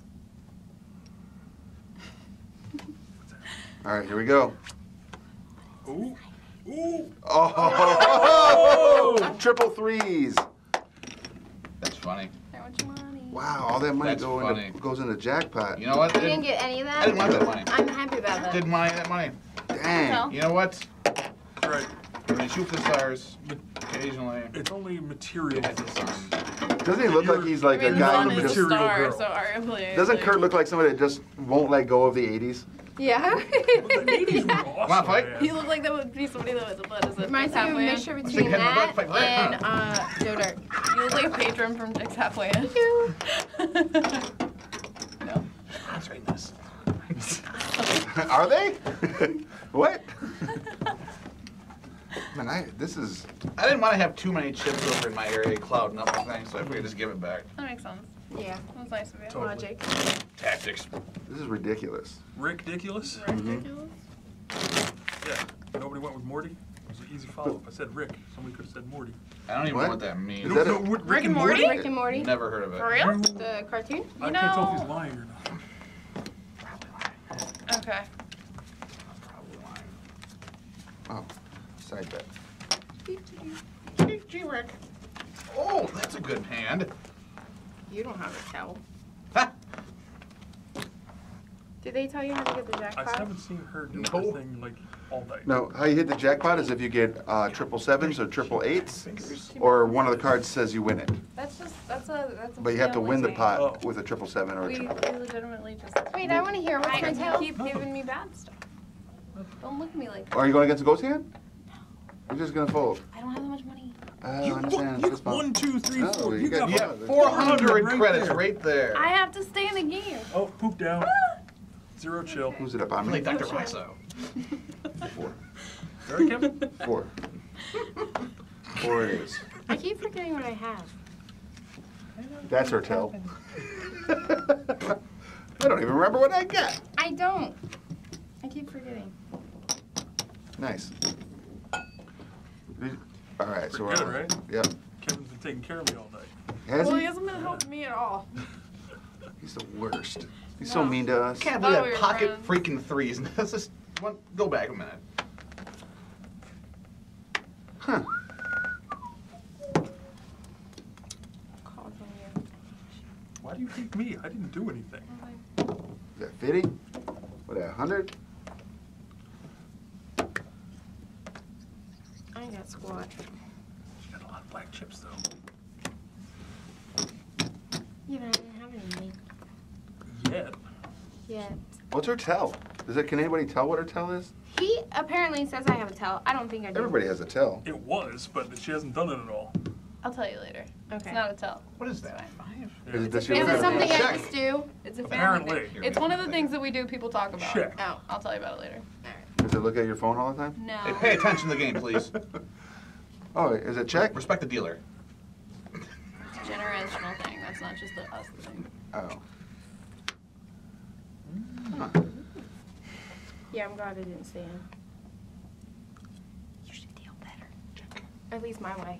All right, here we go. Ooh, ooh. Oh, triple threes. That's funny. How much money? Wow, all that money That's go funny. into, goes into jackpot. You know what? You I didn't didn't, get any of that? I didn't want that money. I'm happy about that. Didn't mind that money. Dang. You know what? Right. When you shoot for the stars, occasionally, It's only material. it hits the sun. Doesn't he look like he's like I mean, a the guy sun who is just... a Material star, girl. so arguably. Doesn't like, Kurt look like somebody that just won't let go of the eighties? Yeah. The eighties were awesome. Wanna fight? man. He looked like that would be somebody that was what is it? Reminds me of a Halfway In? mixture between thinking that about fight that, and uh, Joe Dirt. You look like a patron from Dick's Halfway In. No. Sponsoring this. Are they? What? Man, I, this is... I didn't want to have too many chips over in my area clouding up the thing, so I figured just give it back. That makes sense. Yeah. That was nice of you. Totally. Logic. Tactics. This is ridiculous. Ridiculous? Ridiculous. Yeah. Nobody went with Morty? It was an easy follow-up. I said Rick. Somebody could have said Morty. I don't even What? know what that means. Is that No, a- what- Rick and Morty? Rick and Morty. Never heard of it. For real? The cartoon? I You can't tell if know- he's lying or not. Okay. Probably lying. Oh, side bet. G-Rick. Oh, that's a good hand. You don't have a towel. Ha! Did they tell you how to get the I jackpot? haven't seen her do No. this thing like all night. No, how you hit the jackpot is if you get uh, triple sevens or triple eights, or one of the cards says you win it. That's just, that's a, that's a But you have to win the family pot Oh. with a triple seven or a We, we triple. legitimately just. Wait, I want to hear. What's I, my you towel? keep giving me bad stuff. Don't look at me like that. Are you going against the ghost hand? You're just gonna fold. I don't have that much money. I You, understand. you, It's fun. one, two, three, No, four. you You got- got You Yeah, have but- four hundred right credits there. right there. I have to stay in the game. Oh, poop down. Zero chill. Who's it up on I'm me? like Doctor Waxo. Four. Very Kevin? Four. Four it is. I keep forgetting what I have. That's her tell. I don't even remember what I got. I don't. I keep forgetting. Nice. All right, so We're good, we're- right? Yep. Kevin's been taking care of me all night. Has Well, he? he hasn't been helping me at all. He's the worst. He's so No. mean to us. Can't Thought believe we that were pocket friends. freaking threes. Let's just one, go back a minute. Huh. Why do you hate me? I didn't do anything. Is that fifty? What, a hundred? got squat. She got a lot of black chips though. Yeah, but I didn't have any meat Yet. yet. What's her tell? Does it? Can anybody tell what her tell is? He apparently says I have a tell. I don't think I do. Everybody has a tell. It was, but she hasn't done it at all. I'll tell you later. Okay. It's not a tell. What is that? Five? Is it, does she Is look it at something I Check. just do? It's a family Apparently. thing. It's one of the things that we do people talk about. Check. Oh. I'll tell you about it later. Does it look at your phone all the time? No. Hey, pay attention to the game, please. Oh, is it check? Respect the dealer. It's a generational thing. That's not just the us thing. Oh. Huh. Yeah, I'm glad I didn't see him. You should deal better. At least my way.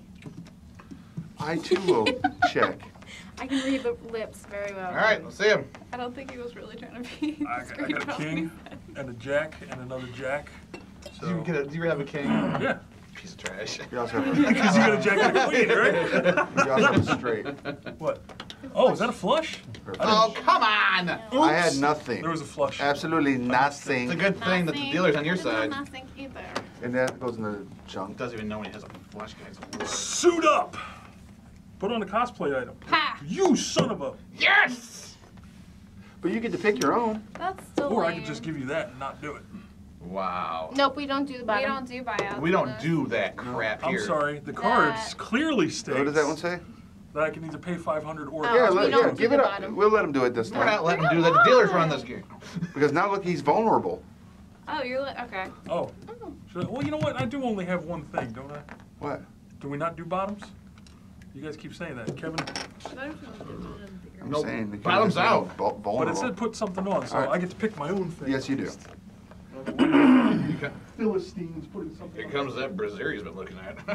I too will check. I can read the lips very well. All right, let's see him. I don't think he was really trying to be. I, got- I got a king and a jack and another jack. So, Do you, get a, do you have a king? yeah. Piece of trash. You also have a, Because you got a jack and a queen, right? you also have a straight. What? Oh, is that a flush? Oh, come on! I had nothing. There was a flush. Absolutely It's a nothing. good thing that the dealer's on your side. Nothing either. And that goes in the junk. Doesn't even know when he has a flash guy. Suit up! Put on a cosplay item. Ha! You son of a... Yes! But you get to pick your own. That's still Or I lame. could just give you that and not do it. Wow. Nope, we don't do the We bottom. don't do buyouts. We don't on this. do that crap I'm here. sorry. The cards That- clearly states What does that one say? that I can either pay five hundred or... Oh. Yeah, we let, don't yeah do give the it up. bottom. We'll let him do it this We're not time. letting him do that. The dealer's running this game. Because now look, he's vulnerable. Oh, you're li- okay. Oh. Should I, well, you know what? I do only have one thing, don't I? What? Do we not do bottoms? You guys keep saying that. Kevin... I'm Nope. saying the Bottoms kid is out. vul- But vulnerable. it said put something on, so All right. I get to pick my own thing. Yes, you do. You ca- Philistines putting something Here on. comes that brazier he's been looking at.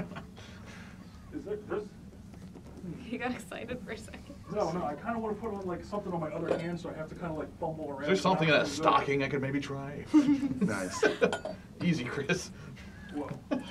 Is there, there's, You got excited for a second. no, no, I kind of want to put on like something on my other hand, so I have to kind of like fumble around. Is there something in Not that really good. stocking I could maybe try? Nice. Easy, Chris. Whoa.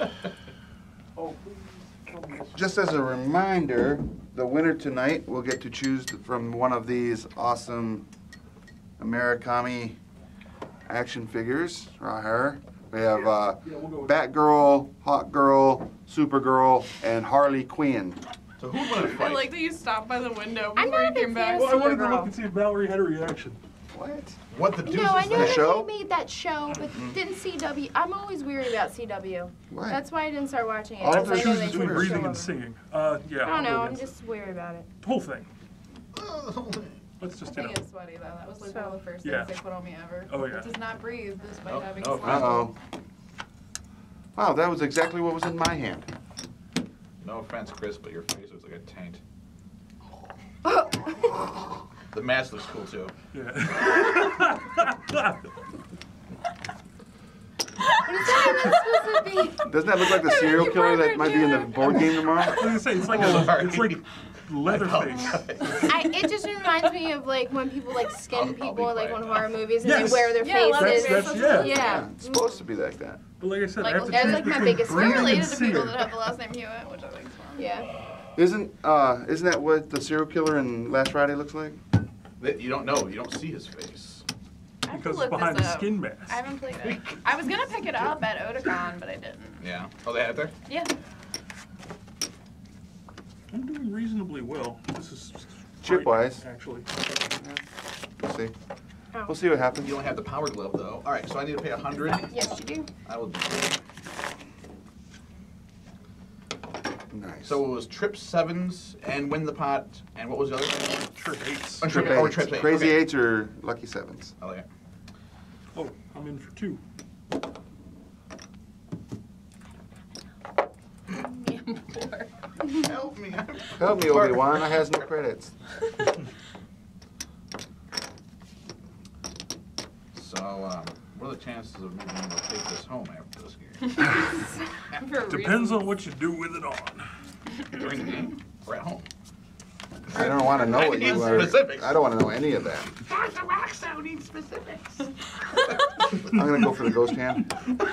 Oh, please tell me this. Just as a reminder, the winner tonight will get to choose from one of these awesome Amerikami action figures right here. We have uh, Yeah, we'll go with Batgirl, Hawkgirl, Supergirl, and Harley Quinn. So who's going to I fight? like that you stopped by the window I'm before not you a big came fan back. of Well, I wanted to Supergirl. look and see if Mallory had a reaction. What? What the deuce No, I is know The that? that show? they made that show, but didn't C W. I'm always weary about C W. What? That's why I didn't start watching it. All I have 'cause to I know choose they between put Between the breathing show and over. singing. Uh, yeah. I don't I'll go know. I'm against just weary about it. the whole thing. Let's just, you I know. think it's sweaty though. That was like So- one of the first Yeah. things they put on me ever. Oh, yeah. It does not breathe despite Oh, having oh, sweat. Uh-oh. Wow, that was exactly what was in my hand. No offense, Chris, but your face looks like a taint. The mask looks cool too. Yeah. What is that even supposed to be? Doesn't that look like the serial killer that might be in the board game tomorrow? I was gonna say, it's like, Oh, a, sorry. it's like Leatherface. I, it just reminds me of like when people like skin I'll- I'll people be in like quiet on now. horror movies and Yes. they wear their Yeah, faces. Leatherface. That's- that's- yeah. Yeah. It's supposed to be like that. But like I said, Like, I have to that's choose like my between biggest fear breathing and related to people seeing. that have the last name Hewitt, which I think is fun. Yeah. Isn't uh isn't that what the serial killer in Last Friday looks like? That you don't know. You don't see his face. I have to Because it's look behind this the up. skin mask. I haven't played it. I was gonna pick it up at Otakon, but I didn't. Yeah. Oh, they had it there? Yeah. I'm doing reasonably well. This is Chip-wise. great, actually. We'll see. Oh. We'll see what happens. You don't have the power glove though. All right, so I need to pay a hundred. Yes, you do. I will. Do Nice. So it was trip sevens and win the pot, and what was the other thing? Trip eights. Oh, Trip trip, oh, eights. trip eight. Crazy Okay. eights or lucky sevens. I like it. Oh, I'm in for two. Me and four. Help me. Help me, Obi-Wan. I has no credits. So, um, what are the chances of me being able to take this home after this game? For Depends reasons. on what you do with it on. During the game or at home? I don't want to know what you need are. specifics. I don't want to know any of that. Doctor Waxow needs specifics. I'm gonna go for the ghost hand.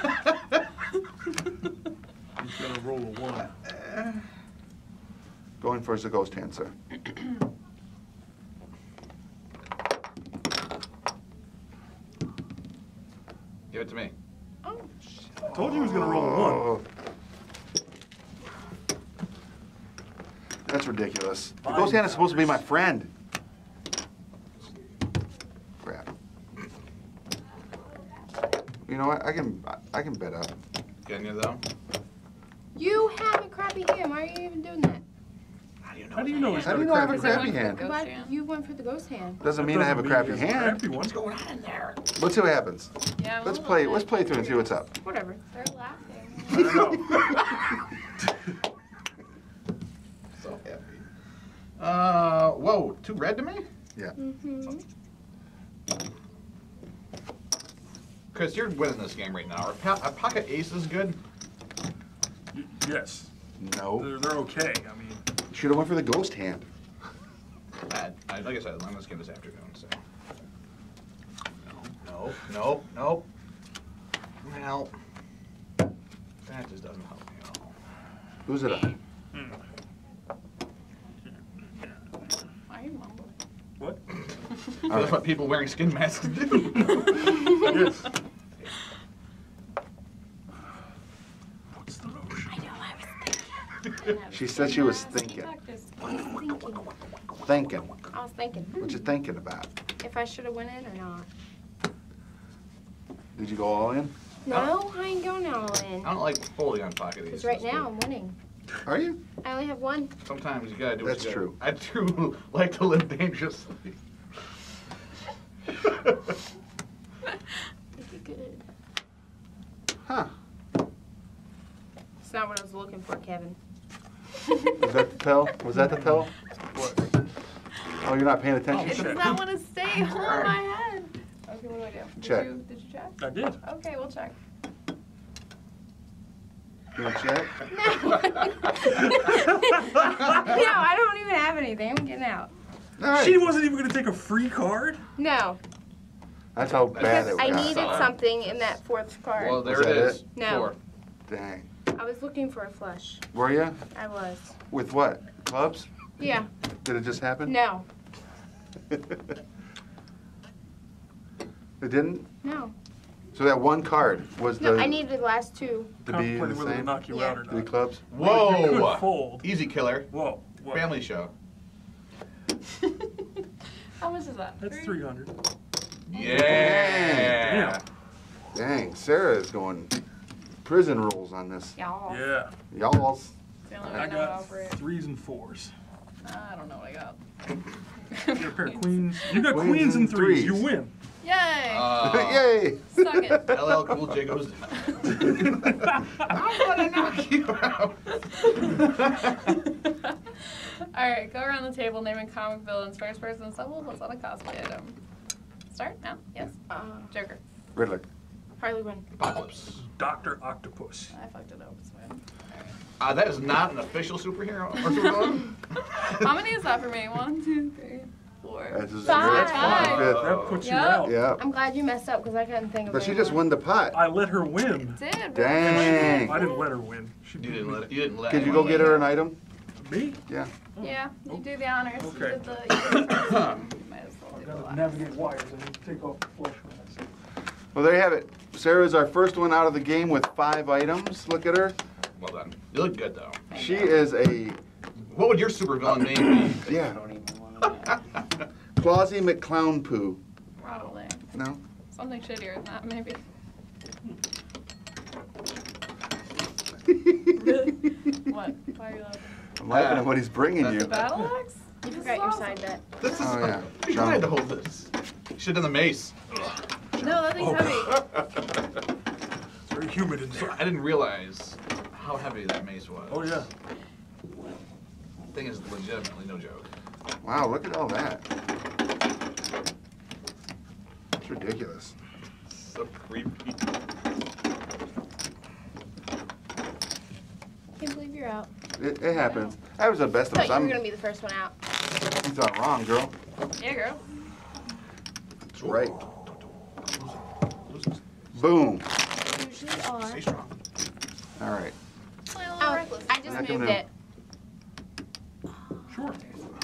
He's gonna roll a one. Going for the ghost hand, sir. Give it to me. Oh, I told you he was gonna roll a one. Oh, That's ridiculous. The ghost hand is supposed to be my friend. Crap. You know what? I can I can bet up. Getting you though. You have a crappy hand. Why are you even doing that? How do you know? How do you know he's How got do a you know I have a crappy crappy hand? hand? Ghost Why, hand. you went for the ghost hand. Doesn't That mean I have a doesn't crappy mean he has a hand. crappy one. What's going on in there? Let's see what happens. Yeah, I'm a Let's little play. bit- Let's play through and see what's up. Whatever. They're laughing. I don't know. So happy. Uh, whoa, two red to me? Yeah. Mm-hmm. Chris, you're winning this game right now. Are, po- are pocket aces good? Y- Yes. No. They're, they're okay. I mean, Should have went for the ghost hand. I, I, like I said, I'm this game this afternoon, so. No, no, no, no. Well, that just doesn't help me at all. Who's it up? Why are you mumbling? what? That's right. what people wearing skin masks do. Yes. What's the lotion? I know, I was thinking. She said she was thinking. I was thinking. Thinking. I was thinking. What you thinking about? If I should have went in or not. Did you go all in? No, I ain't going all in. I don't like folding on pocket aces. Because right now I'm winning. Are you? I only have one. Sometimes you gotta do what That's you gotta- true. I do like to live dangerously. Make it good. Huh. It's not what I was looking for, Kevin. Was that the tell? Was that the tell? What? Oh, you're not paying It attention? does check. not want to stay on my head. Okay, what do I do? Did Check. You, did you check? I did. Okay, we'll check. You want to check? No. No, I don't even have anything. I'm getting out. All right. She wasn't even going to take a free card? No. That's how bad Because it I was. needed Solid. something in that fourth card. Well, there Was it that is. No. Four. Dang. I was looking for a flush. Were you? I was. With what? Clubs? Yeah. Did it just happen? No. It didn't? No. So that one card was No, the I needed the last two. to be the Contemplating whether to same? knock you Yeah. out or Three not. clubs? You Whoa! could fold. Easy killer. Whoa. What? Family show. How much is that? That's three hundred. Yeah. Dang, Sarah is going prison rules on this. Y'all. Yeah. Y'all's. It's the only way I I know how to got operate. threes and fours. I don't know what I got. You got a pair of queens. You got Queens queens, and and threes. You threes. win. Yay! Uh, Yay! Suck it. L L Cool J goes down. I'm gonna knock you out. Alright, go around the table naming comic villains. First person stumble what's on a cosplay item. Start now? Yes. Uh, Joker. Riddler. Harley Quinn. Apocalypse. Doctor Octopus. I fucked it up. It's fine. Uh, that is not an official superhero or supervillain. How many is that for me? One, two, three, four. That's just Five. Five. Fifth. That puts you Yeah. out. Yeah. I'm glad you messed up because I couldn't think of But she any just more. won the pot. I let her win. Did. really? Dang. I didn't let her win. She You beat didn't me. let it. You didn't let. Could you go anyone get win. her an item? Me? Yeah. Yeah, you do the honors. You Okay. did the, you did the first one. You might as well I do the gotta last. navigate wires. I need to take off the flush when I say. Well, there you have it. Sarah's our first one out of the game with five items. Look at her. Well done. You look good though. Thank She you. is a, What would your supervillain name be? yeah, don't even want to know. Clausy McClown Poo. Probably. No? Something shittier than that, maybe. Really? What? Why are you laughing? I'm laughing at what he's bringing Uh, you. The battle axe? You This forgot is your awesome. side bet. This is. Oh, yeah. You tried to hold this. Should have done the mace. No, that thing's Oh. heavy. It's very humid in So there. I didn't realize how heavy that mace was. Oh yeah. Thing is legitimately no joke. Wow, look at all that. It's ridiculous. So creepy. Can't believe you're out. It, it happens. That was the best of I us. thought you I'm, were gonna be the first one out. you thought wrong, girl. Yeah, girl. That's right. Boom. Usually are. Stay strong. All right. Play a little Oh, reckless. I just Back in moved the- it. Sure.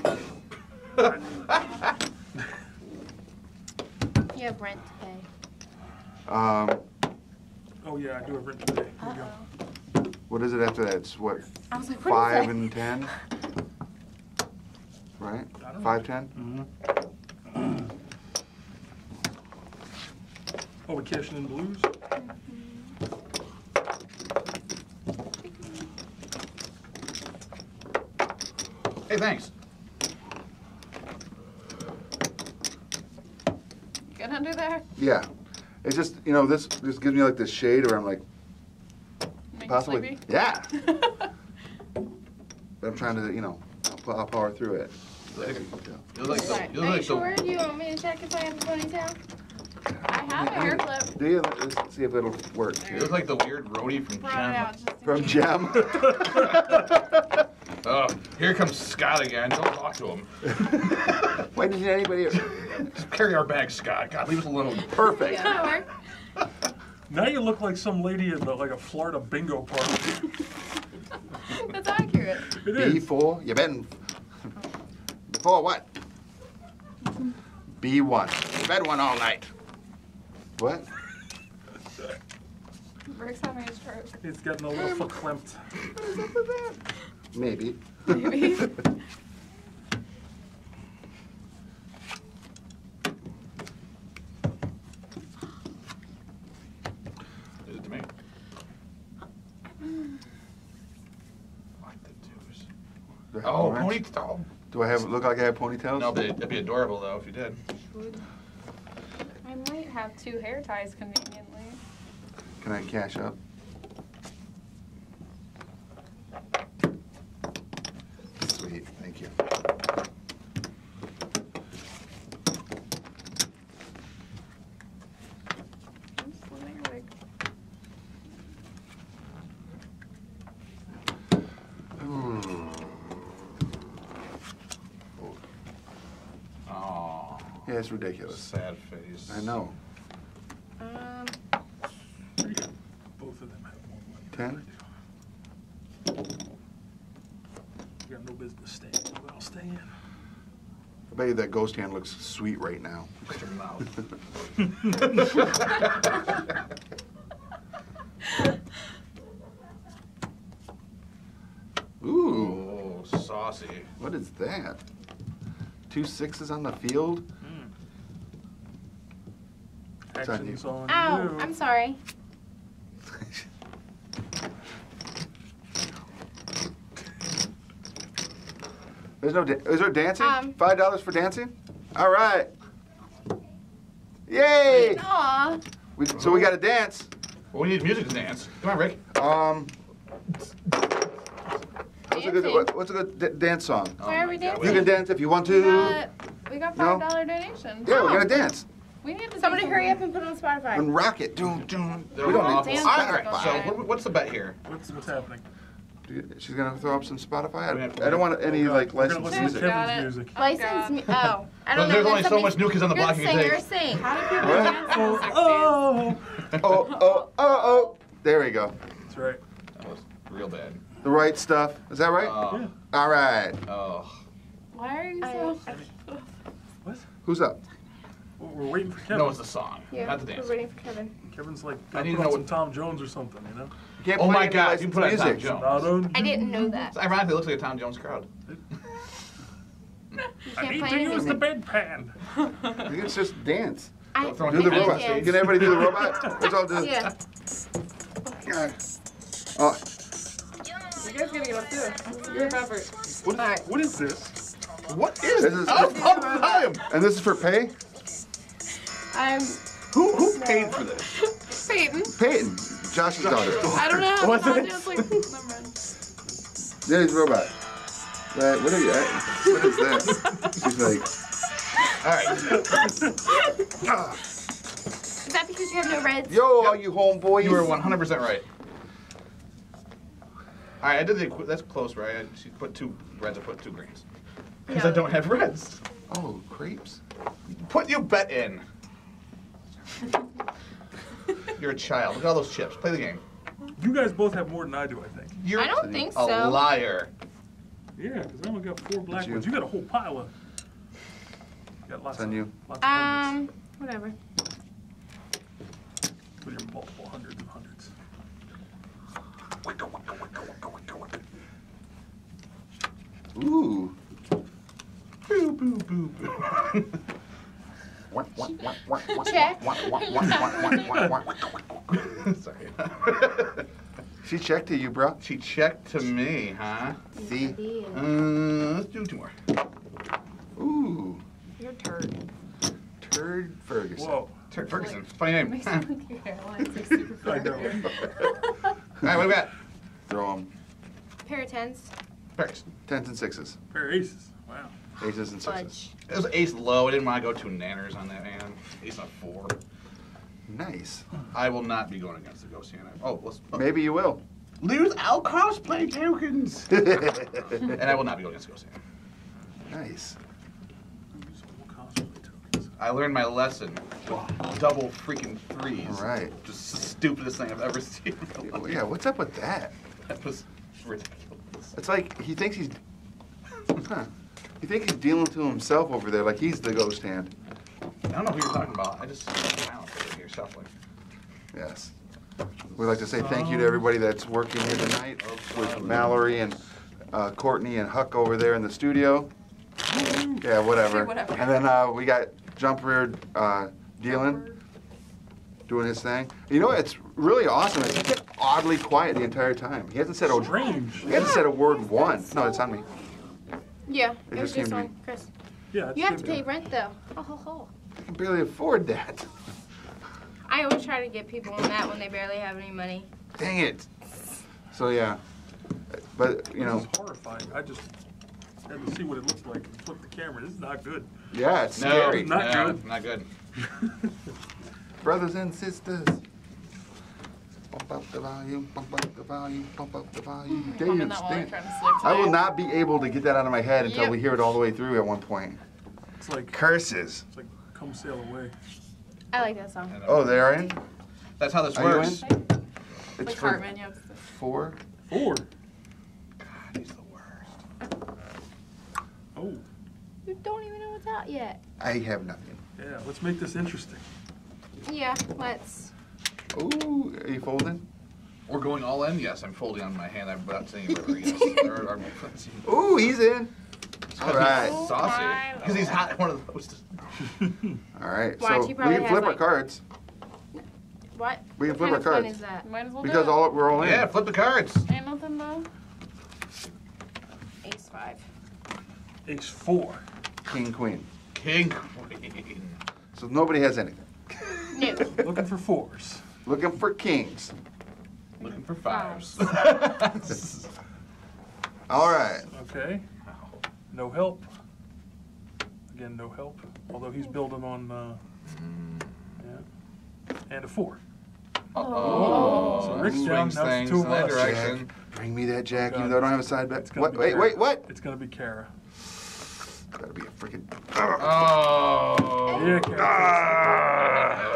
You have rent to pay. Um, Oh yeah, I do have written today. Here we go. Uh-oh. what is it after that? It's what, I was like, what is five that? and ten? right? I don't know. Five ten. Mm-hmm. Oh, we cashing in blues? Hey, thanks. Get under there. Yeah. It's just, you know, this just gives me like this shade where I'm like, Make you possibly. sleepy. Yeah. But I'm trying to, you know, I'll, I'll power through it. Like, Yeah. you're like the, Are you're you like sure? the, Do you want me to check if I have a ponytail? I have a hair clip. Do you? Let's see if it'll work. you look like the weird roadie from Brought it out Gem. just in From case. Gem. Oh, here comes Scott again. Don't talk to him. Why didn't anybody? Just carry our bag, Scott. God, leave us alone. Perfect. Yeah. That'll work. Now you look like some lady in the, like a Florida bingo party. That's accurate. It is. Before you been before what? B one. You been one all night. What? Rick's having a stroke. It's getting a little verklempt. Maybe. Maybe. Is it to me? Like the twos. Oh, Orange? ponytail. Do I have look like I have ponytails? No, but it'd be adorable though if you did. I might have two hair ties conveniently. Can I cash up? Sweet, thank you. I'm slimming Rick. Oh, Yeah, it's ridiculous. sad face. I know. Um, Pretty good. Both of them have more money. Ten? You got no business staying. Well, I'll stay in. I bet you that ghost hand looks sweet right now. Shut your mouth. Ooh, Oh, saucy. what is that? Two sixes on the field? It's on you. Action's on ow, you. I'm sorry. There's no. Da is there dancing? Um. Five dollars for dancing? All right. Yay! Aw. We, so we got to dance. Well, we need music to dance. Come on, Rick. Um. What's a good Dancing. what, What's a good d dance song? Why are we dancing? You can dance if you want We to. got, we got No? five dollar donations. Yeah, we're gonna dance We need to Somebody do hurry up something. and put it on Spotify. and rock it. Doom, doom. They're We don't need awful. dance All music right, on fine. So, Spotify. what, what's the bet here? What's, what's happening? She's gonna throw up some Spotify. We have- I, I don't want any Oh, God. like We're gonna licensed listen to music. Got Kevin's it. music. Oh, License God. me. Oh, I don't know. There's only then so much somebody- nuke is on the You're block the you can singer, take. sing. How do people What? dance in the sixties? Oh! Oh, oh, oh, oh. There we go. That's right. That was real bad. The right stuff. Is that right? Oh, Yeah. All right. oh. Why are you I- so... What? Who's up? We're we're waiting for Kevin. No, it's the song, Yeah, not the we're dance. waiting for Kevin. Kevin's like, I need to put know on some what- Tom Jones or something, you know? You can't Oh play my any God, you licensed can put on Tom music. Jones. Not on- I didn't know that. Ironically, it looks like a Tom Jones crowd. You I can't need play to use the anything. bedpan. You can just dance. I Don't throw Do the Hey, robot. dance. Can everybody do the robot? Let's all do it. Yeah. Oh, You guys gotta get up too. Group effort. What, Alright. what is this? What is This it? is- Oh, oh, time! and this is for pay? I'm Who, who paid for this? Peyton. Peyton, Josh's daughter. I don't know. What's Tom it? Jones, like, never mind. There's the robot. Right, what are you at? What is that? She's like, All right. Is that because you have no reds? yo, all you homeboys. You were one hundred percent right. All right, I did the, equi- that's close, right? I, she put two reds, I put two greens. Because I No. don't have reds. Oh, crepes. Put your bet in. You're a child. Look at all those chips. Play the game. You guys both have more than I do, I think. You're I don't think a so. liar. Yeah, because I only got four black you. ones. You got a whole pile of. You got lots It's on of. you. Lots of hundreds. Um, whatever. With your multiple hundreds and hundreds. Ooh. poop. Check. Sorry. She checked to you, bro. She checked to me, huh? See? Uh, let's do two more. Ooh. You're turd. Turd Ferguson. Whoa. Turd Ferguson. Funny name. Makes me think your hairline's like super I know. All right, what do we got? Throw them. Pair of tens. Ferguson. Tens and sixes. Pair of aces. Wow. Aces and sixes. Fudge. It was ace low. I didn't want to go two nanners on that man. Ace on four. Nice. I will not be going against the Ghost Hand. Oh, let's. Oh. Maybe you will. Lose our cosplay tokens. And I will not be going against Ghost Hand. Nice. Use all cosplay tokens. I learned my lesson. Double freaking threes. All right. Just the stupidest thing I've ever seen. Oh, yeah, what's up with that? That was ridiculous. It's like he thinks he's. Huh. He thinks he's dealing to himself over there like he's the ghost hand. I don't know who you're talking about. I just silence over here shuffling. Yes. We'd like to say thank you to everybody that's working here tonight with Mallory and uh, Kourtnie and Huck over there in the studio. Yeah, whatever. Whatever. And then uh, we got Jumper uh, dealing, doing his thing. You know, it's really awesome. He kept oddly quiet the entire time. He hasn't said a Strange. He hasn't said a word once. No, it's on me. Yeah, It it was just came just to on me. Chris. Yeah. it's You have to good. pay rent though. Oh, ho, ho. I can barely afford that. I always try to get people on that when they barely have any money. Dang it. So yeah, but you know, This is horrifying. I just had to see what it looks like and flip the camera. This is not good. yeah, it's No, scary. Not no, good. Not good. Brothers and sisters. Bump up the volume, bump up the volume, bump up the volume. Humming Dance, that while I'm dance. trying to sleep I will tonight. not be able to get that out of my head until Yep. we hear it all the way through at one point. It's like Curses. it's like come sail away. I like that song. I know. Oh, they are in? That's how this Are you works. in? It's Like for Cartman, you have to. four. Four. God, he's the worst. Oh. You don't even know what's out yet. I have nothing. Yeah. Let's make this interesting. Yeah, let's. Ooh, are you folding? We're going all in? Yes, I'm folding on my hand. I'm not saying whatever he is. Or- or- Ooh, he's in. All right. He's saucy. Because he's hot. One of those. All right. Watch, So he we probably can has, flip our like- cards What? We can what flip kind our of fun cards. is that? Might as well because do all we're all in. Yeah, flip the cards. it. Ain't nothing though. Ace five. Ace four. King, queen. King, queen. So nobody has anything. No. Looking for fours. Looking for kings. Looking for fives. All right. Okay. No help. Again, no help. Although he's building on, uh, yeah. And a four. Uh-oh. So Rick's Swings down, now it's things two in of that us. direction. Jack, bring me that jack, Oh, even God. though I don't have a side bet. It's gonna What? be Wait, Karah. wait, what? It's gonna be Karah. Gotta be a freaking. Oh. Yeah, Karah. Ah!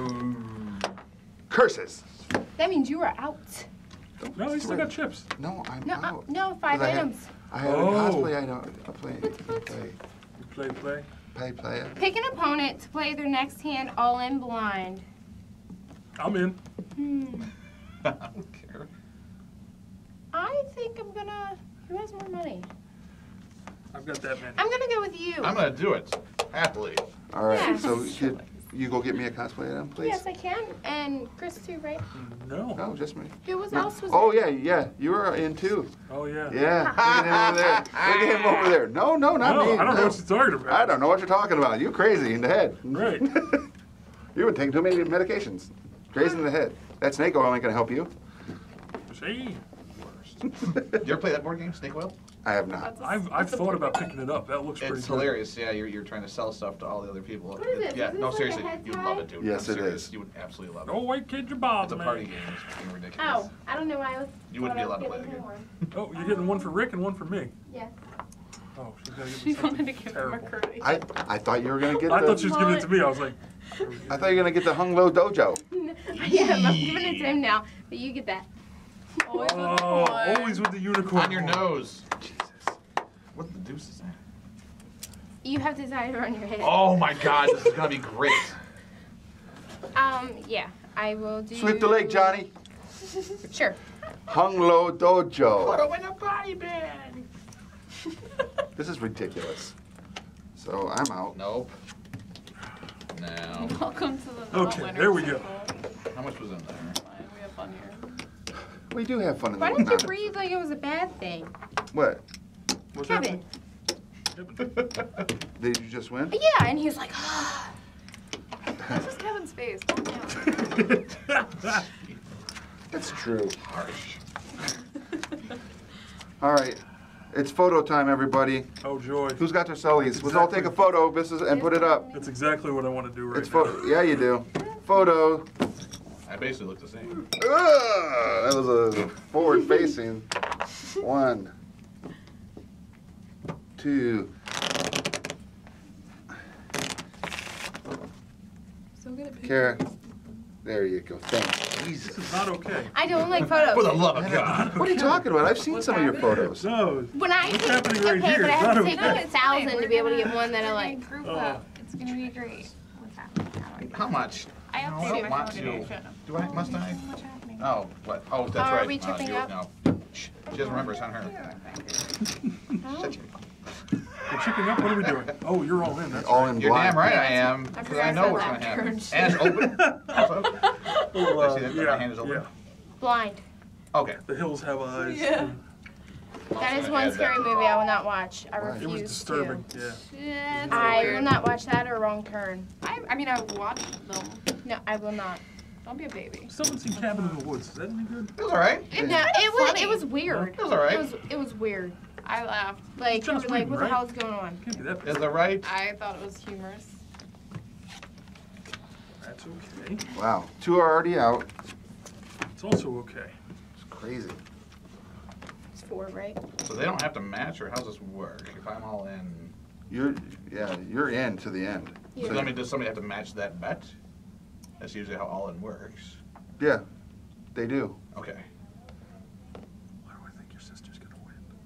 Curses. That means you are out. Don't No, he's still do got it. chips. No, I'm No, uh, out. no, five 'Cause I have- items. I have Oh. a cosplay. I don't. I play. Play. You play, play. Play. Play it. Pick an opponent to play their next hand all in blind. I'm in. Hmm. I don't care. I think I'm gonna. Who has more money? I've got that many. I'm gonna go with you. I'm going to do it. Happily. All right. Yes. So you, you go get me a cosplay item, please. Yes, I can. And Chris too, right? No. No, just me. Who was No. else was Oh there? yeah, yeah. You were in too. Oh, yeah. Yeah. Look at him over there. Look at him over there. No, no, not No, me. I don't know No. what you're talking about. I don't know what you're talking about. You crazy in the head. Right. You've been taking too many medications. Crazy in the head. That snake oil ain't gonna help you. See? You ever play that board game, Snake Oil? I have not. That's a- I've, I've that's a thought board about game. picking it up. That looks pretty It's good. hilarious. Yeah, you're, you're trying to sell stuff to all the other people. What is it? Yeah, Is this no, like a seriously, head you'd tie? love it, dude. Yes, I'm it serious. is. You would absolutely love it. Oh, wait, kid, your balls, It's a man. party game. It's fucking ridiculous. Oh, I don't know why I was. You wouldn't be thought I allowed was to play giving the him game. one. Oh, you're getting one for Rick and one for me. Yes. Oh, she's gonna give me She something wanted to give him a terrible. curly. I I thought you were gonna get I the. thought she was giving it to me. I was like, I thought you were gonna get the Hung Low Dojo. Yeah, I'm giving it to him now. But you get that. Always with the oh, boy. always with the unicorn. On your boy. nose. Jesus. What the deuce is that? You have to decide on your head. Oh my god, this is going to be great. Um, yeah, I will do. Sweep the leg, Johnny. Sure. Hung Low Dojo. Put him in a body bag. This is ridiculous. So I'm out. Nope. No. Welcome to the Okay, not there we winner go. circle. How much was in there? Fine, we have fun here. We do have fun in Why the didn't you non- breathe like it was a bad thing? What? What's Kevin. happening? Did you just win? Yeah, and he was like, ah. That's just Kevin's face. Calm down. That's true. Harsh. All right. It's photo time, everybody. Oh, joy. Who's got their cellies? Let's all take a photo this is, and put it up. That's exactly what I want to do right It's now. photo. Yeah, you do. Photo. I basically look the same. Ugh, that was a forward facing. One. Two. So good at picking. Kara. There you go. Thanks. Jesus. This is not okay. I don't like For the photos. love of God. What are you talking about? I've seen some of your photos. No. When I What's take, happening right okay, here? but I It's have to not take okay. like a thousand to be able to get one that I like. Group Oh. up. It's gonna be great. What's happening? How do I- How much? I have No, to I do don't my want phone to. today. Do I? Must I? What's happening? Oh, what? Oh, that's Oh, are right. we Uh, tripping you- up? No. Shh. She doesn't remember. It's on her. Shut your- We're chipping up. What are we doing? Oh, you're all in. That's All right. in You're blind. damn right I am. I Because forgot I I know said what's that going to happen. turn. And it's open. Also. Well, I see that my yeah, hand is open? yeah. Blind. Okay. The hills have eyes. Yeah. That is gonna one add scary that. movie I will not watch. I Why? refuse It was disturbing. to. Yeah. Yeah, it's I weird. will not watch that or Wrong Turn. I, I mean, I watched them. No, I will not. Don't be a baby. Still haven't seen Cabin in the Woods. Is that any good? It was alright. It's No, kinda it was funny. it was weird. It was alright. It was it was weird. I laughed. Like you were Joss like, Whedon, what the right? hell is going on? Can't be that Is bad. it right? I thought it was humorous. That's okay. Wow. Two are already out. It's also okay. It's crazy. It's four, right? So they don't have to match, or how's this work? If I'm all in, You're, yeah, you're in to the end. so So, I mean, does somebody have to match that bet? That's usually how all in works. yeah, they do. Okay. Why do I think your sister's gonna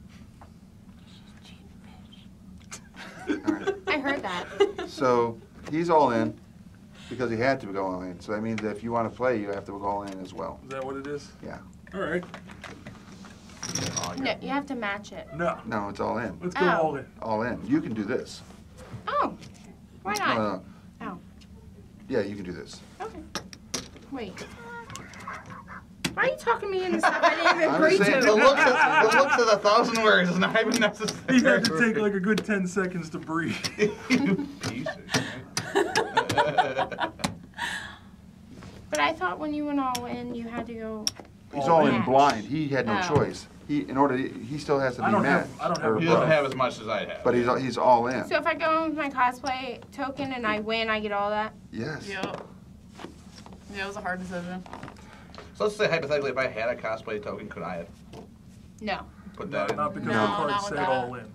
win? All right. I heard that. So he's all in because he had to go all in. So that means that if you want to play, you have to go all in as well. Is that what it is? Yeah. All right. Oh, No, you have to match it. No. No, it's all in. Let's go Oh. all in. All in. You can do this. Oh, why No, not? no, no. Oh, Yeah, you can do this. okay. Wait. Why are you talking me into stuff I didn't even I'm agree just saying, The to? looks, of, the looks of a thousand words is not even necessary. He had to take like a good ten seconds to breathe. You piece of shit. But I thought when you went all in, you had to go. He's All all in in. blind. He had no Oh. choice. He, in order, to, he still has to be I don't have- matched. I don't have or a He above. doesn't have as much as I have. But he's he's all in. So if I go in with my cosplay token and I win, I get all that? Yes. Yep. Yeah, it was a hard decision. So let's say hypothetically, if I had a cosplay token, could I have No. put No, that in? not because No, the not card with said that. all in.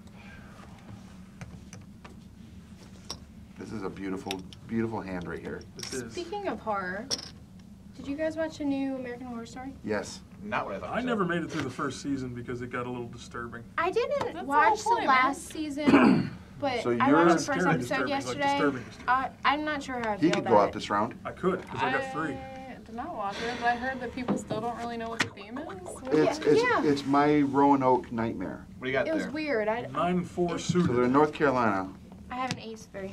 This is a beautiful, beautiful hand right here. This is. Speaking of horror, did you guys watch the new American Horror Story? Yes. Not what I thought. I you never said. made it through the first season because it got a little disturbing. I didn't That's the watch whole the point, man. last season, but So I you're- watched Not the first scary episode disturbing, like yesterday. disturbing disturbing. Uh, I'm not sure how I He feel could about go it. out this round. I could because I got three. I did not watch it, but I heard that people still don't really know what the theme is. It's Yeah, it's yeah. it's my Roanoke nightmare. What do you got It was there? weird. I, Nine four It's- So they're suited. in North Carolina. I have an ace three.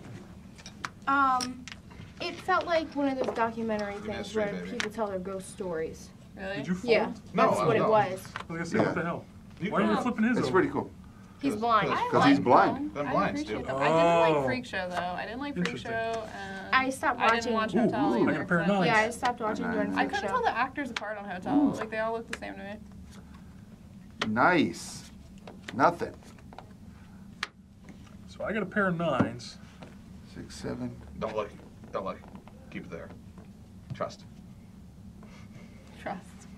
Um, it felt like one of those documentary An things S three, where baby. people tell their ghost stories. Really? Did you fold? Yeah, No, that's I what it don't. was. I was gonna say Yeah. what the hell? You Why are you can- flipping his It's over? pretty cool. He's blind. I Because he's liked blind. them. Them I blinds, appreciate too. them. I didn't like Oh. Freak Show though. I didn't like Freak Show, Interesting. and I stopped I didn't watching. watch Hotel Ooh, ooh. either. Like a pair of 'cause I- nines. Yeah, I stopped watching Nice. during I Freak couldn't Show. tell the actors apart on Hotel. Like they all looked the same to me. Nice. Nothing. So I got a pair of nines. Six, seven. Don't look. Don't look. Keep it there. Trust. Trust.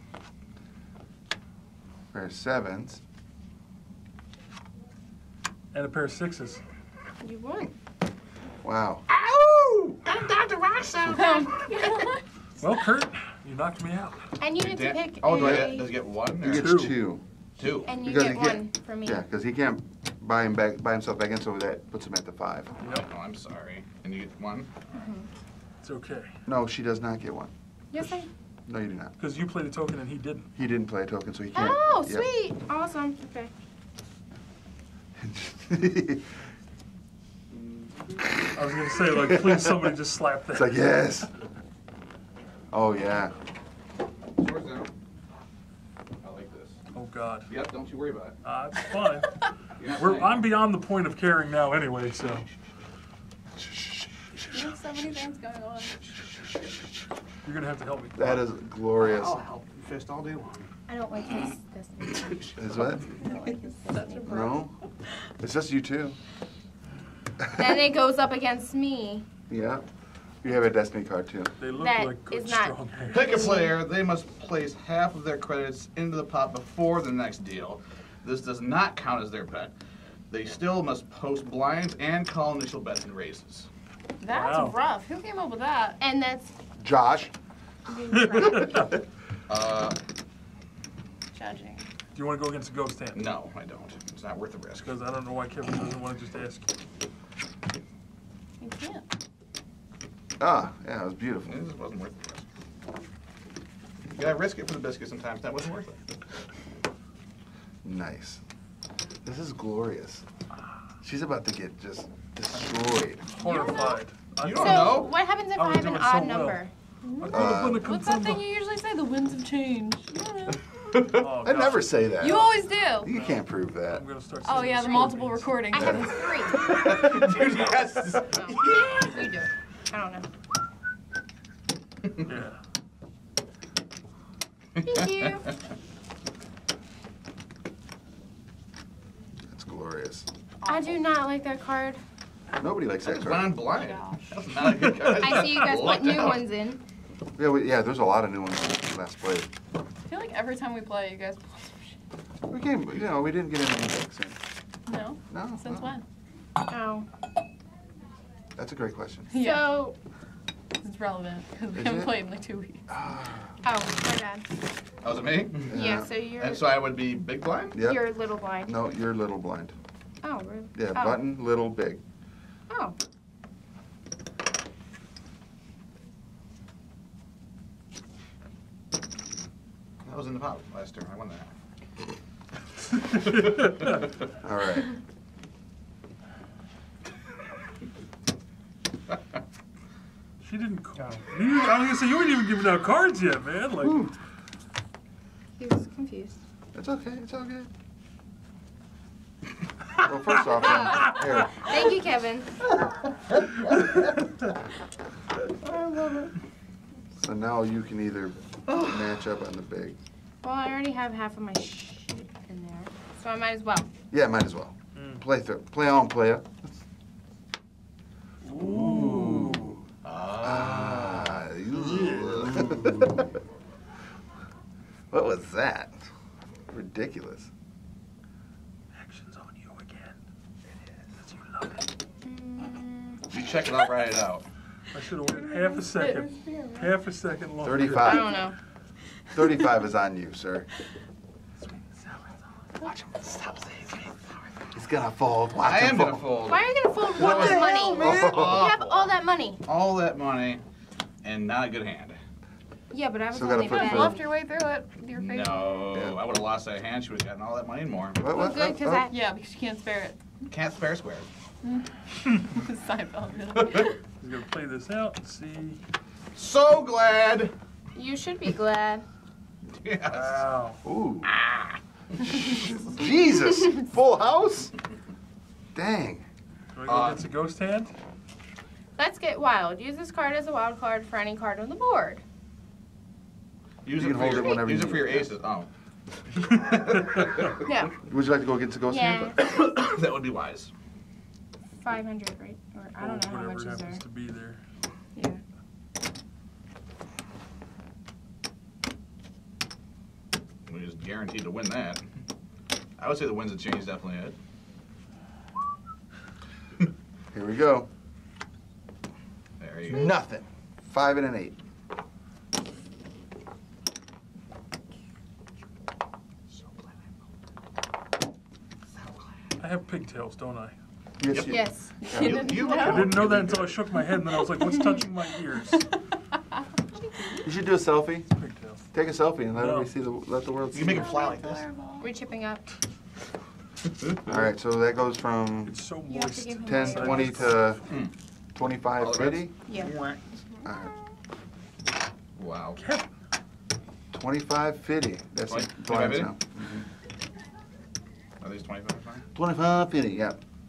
Pair of sevens. And a pair of sixes. You won. Wow. Ow! I'm Doctor Rockstone. Well, Kurt, you knocked me out. And you get to pick Oh, do I a, get, does he get one He or gets Two. two. two? and you Because get he one can't- from me. Yeah, because he can't buy him back, buy himself back in, so that puts him at the five. Yep. Oh, I'm sorry. And you get one? It's okay. No, she does not get one. Yes, I. No, you do not. Because you played a token and he didn't. He didn't play a token, so he can't. Oh, Yep. sweet. Awesome. Okay. I was gonna say, like, please somebody just slap that. It's like, yes. Oh, yeah. Swords down. I like this. Oh God. Yep, don't you worry about it. Uh, it's fine. You're not We're, playing. I'm beyond the point of caring now anyway, so. There's so many things going on. You're gonna have to help me. That is glorious. I'll help you fist all day long. I don't like his destiny. Is what? I don't like his Such a destiny. pro. No? It's just you two. Then it goes up against me. Yeah. You have a destiny card too. They look That like good, is not- strong hands. Pick a player. They must place half of their credits into the pot before the next deal. This does not count as their bet. They still must post blinds and call initial bets and raises. That's Wow. rough. Who came up with that? And that's Josh. Uh, Judging. Do you want to go against a ghost hand? no, I don't. It's not worth the risk. Because I don't know why Kevin doesn't want to just ask you. You can't. Ah, yeah, it was beautiful. It just wasn't worth the risk. You gotta risk it for the biscuit sometimes. That wasn't worth it. Nice. This is glorious. She's about to get just destroyed. Horrified. I You so. don't know. What happens if I I was have an doing odd so well. number? I could Uh, have been a What's that thing contender. you usually say? The winds have changed. Oh, I God. never say that. You always do. You can't prove that. I'm gonna start Oh singing yeah, the score multiple beats. recordings. I have three. Dude, yes. Oh. You do. I don't know. Yeah. Thank you. That's glorious. I do not like that card. Nobody likes that That's card. non-blind. Gosh. That's not a good card. I see you guys Lucked put new out. ones in. Yeah, we, yeah. There's a lot of new ones last played. I feel like every time we play, you guys pull some shit. We came, you know, we didn't get any index in. No? No. Since no. when? Oh. That's a great question. Yeah. So, It's relevant because we Is haven't it? played in like two weeks. Ah, oh, my bad. That was it me? Yeah, so you're And so I would be big blind? yep. you're little blind. No, you're little blind. Oh, really? Yeah, oh. button, little, big. Oh. That was in the pot last turn. I won that. All right. She didn't call. You, I was gonna say you weren't even giving out cards yet, man. Like, Whew. He was confused. It's okay. It's all good. Well, first off, um, here. Thank you, Kevin. I love it. So now you can either match up on the big. Well, I already have half of my shit in there, so I might as well. Yeah, might as well. Mm. Play through. Play on, player. ooh. Ah. Ah. ew. What was that? Ridiculous. Action's on you again. It is. You love it. Mm, You check it out, write it out. I should have waited half a second. Half a second longer. I thirty-five. don't know. thirty-five is on you, sir. Watch him. Stop saying He's gonna fold. Watch I him am going to fold. fold Why are you gonna fold one What the money? hell, You man? have all that money. all that money and not a good hand. Yeah, but I was Still gotta only put You bet. Phil. bluffed your way through it with your face. No, Yeah. I would have lost that hand. She would have gotten all that money and more. What, Well, what? good, Oh, because oh. I. Yeah, because you can't spare it. Can't spare squares. Seinfeld. Really. He's gonna play this out and see. So glad. You should be glad. Yes. Wow. Ooh. Jesus. Full house? Dang. Do I go Uh, against a ghost hand? Let's get wild. Use this card as a wild card for any card on the board. Use You it can for hold your, it whenever use you it for your need it. aces. Oh. Yeah. Would you like to go against the ghost Yeah. hand? That would be wise. five hundred, right? Or I don't know how Whatever much is there. happens to be there. Yeah. We just guaranteed to win that. I would say the wins and change definitely it. Here we go. There you go. Nothing. Five and an eight. I have pigtails, don't I? Yes. you- Yes. You, you look I at didn't know that until I shook my head, and then I was like, "What's touching my ears?" You should do a selfie. Pigtails. Take a selfie and let No. everybody see the let the world You see. can make it fly like this. We're chipping up. All right, so that goes from It's so You have to moist. give him ten, a- twenty to Hmm. twenty-five fifty? Yeah. All right. Wow. twenty-five fifty. That's Twenty- it. Blinds now. Are these twenty-five fine? twenty-five fifty, yeah.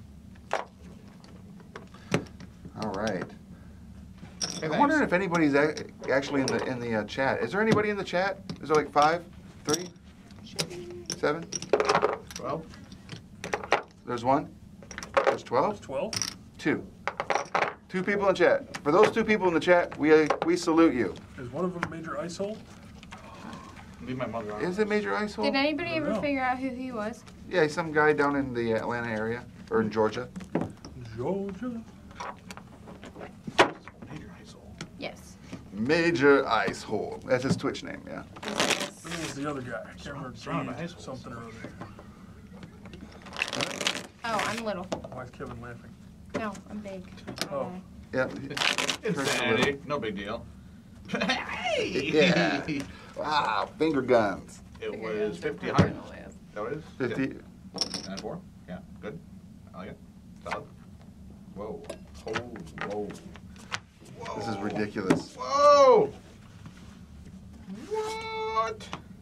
All right. Hey, I'm wondering if anybody's a- actually in the in the uh, chat. Is there anybody in the chat? Is there like five, three, seven? Twelve. There's one. There's twelve. twelve? Two. Two people in chat. For those two people in the chat, we we salute you. Is one of them Major Ice Hole? Leave my mother on. Is it Major Ice Hole? Did anybody I don't ever know. figure out who he was? Yeah, he's some guy down in the Atlanta area or in Georgia. Georgia. Major Ice Hole. Yes. Major Ice Hole. That's his Twitch name, yeah. Who was the other guy? I can't remember. Surrounded by Dave ice holes. something or other. Oh, I'm little. Why is Kevin laughing? No, I'm big. Oh. Yeah. Insanity. No big deal. Hey! Yeah. Wow, finger guns. It Figure was it fifty, out. one hundred. That what it is? fifty. Yeah. And four? Yeah, good. I like it. Solid. Whoa. Oh, whoa. Whoa. This is ridiculous. Whoa! What?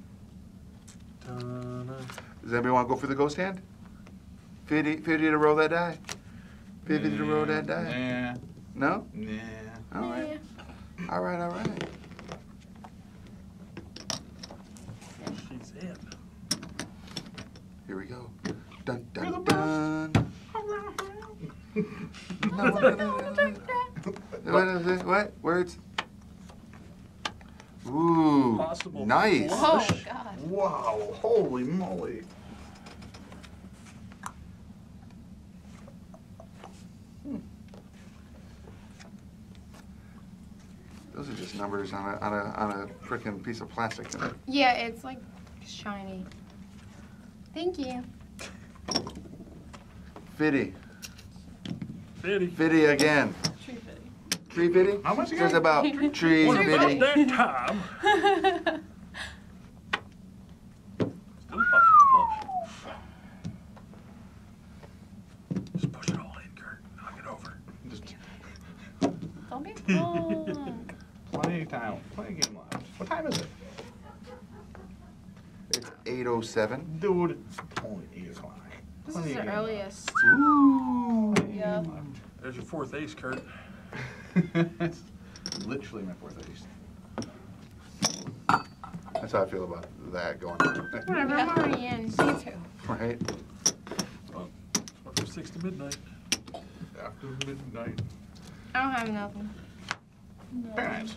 Ta-da. Does anybody want to go for the ghost hand? fifty, fifty to roll that die. fifty to roll that die. Nah. No? Nah. All right. All right, all right. She's in. Here we go. Dun, You're the dun, best. dun. What? Words? Ooh, Possible nice. Oh, flush. God. Wow. Holy moly. Those are just numbers on a on a on a frickin' piece of plastic. Isn't it? Yeah, it's like shiny. Thank you. fifty. Fitty. fifty again. Tree fitty. Tree fifty? How much Says again? about tree What about fifty. that time? Still possible flush. Just push it all in, Kurt. Knock it over. Just Don't be drunk. plenty of time. Plenty of game left. What time is it? It's eight oh seven. Dude, only eight o'clock. This Plenty is of the game earliest. Ooh. Yeah. There's your fourth ace, Kurt. It's literally my fourth ace. That's how I feel about that going on. Whatever, I'm already in. Me too. Right? Well, What from six to midnight? after midnight. I don't have nothing. Very nice.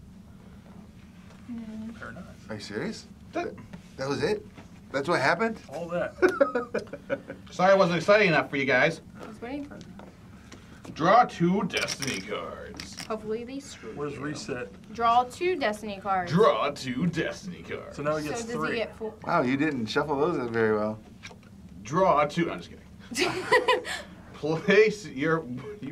Very nice. Are you serious? That- That, that was it? That's what happened? All that. Sorry I wasn't exciting enough for you guys. I was waiting for Draw two destiny cards. Hopefully they screw Where's you. reset? Draw two destiny cards. Draw two destiny cards. So now he So gets does three. he get four? Wow, you didn't shuffle those in very well. Draw two. I'm just kidding. Place your you,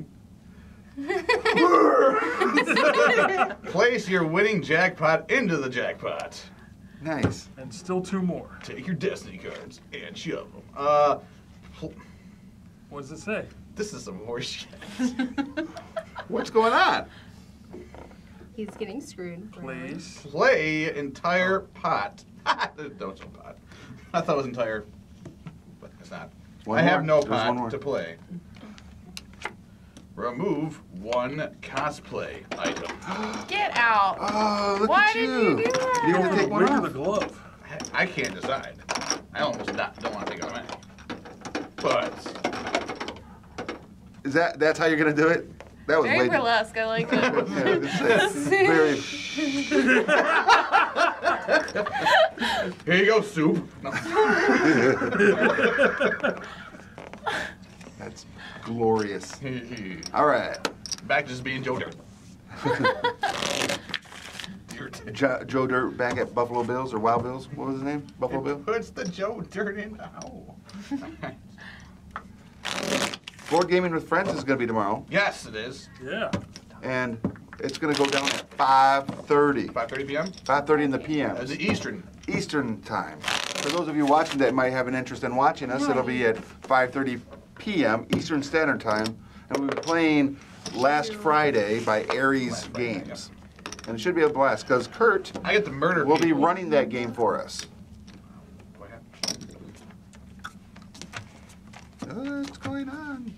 place your winning jackpot into the jackpot. Nice. And still two more. Take your destiny cards and shove them. Uh, pl- What does it say? this is some horse shit. What's going on? He's getting screwed. Place. Play entire pot. Don't show pot. I thought it was entire, but it's not. One I have more? no There's one more. pot to play. Remove one cosplay item. Get out. Oh, look Why at did you. you do that? You have Over to the take one wig or off. the glove? I can't decide. I almost not, don't want to take it on any. But Is that that's how you're gonna do it? That was Very way burlesque. I like it. Yeah, it's, uh, very. here you go, soup. No. That's glorious. All right. Back to just being Joe Dirt. Jo- Joe Dirt back at Buffalo Bills or Wild Bills. What was his name? Buffalo Bill? Puts the Joe Dirt in. Ow. Board Gaming with Friends is going to be tomorrow, Yes, it is. Yeah. and it's going to go down at five thirty. five thirty p m five thirty in the P M. As the Eastern. Eastern time. For those of you watching that might have an interest in watching us, it'll be at five thirty P M Eastern Standard Time, and we'll be playing last Friday by Aries Friday, Games. And it should be a blast, because Kurt I get to murder will be people. running that game for us. Do I have- What's going on?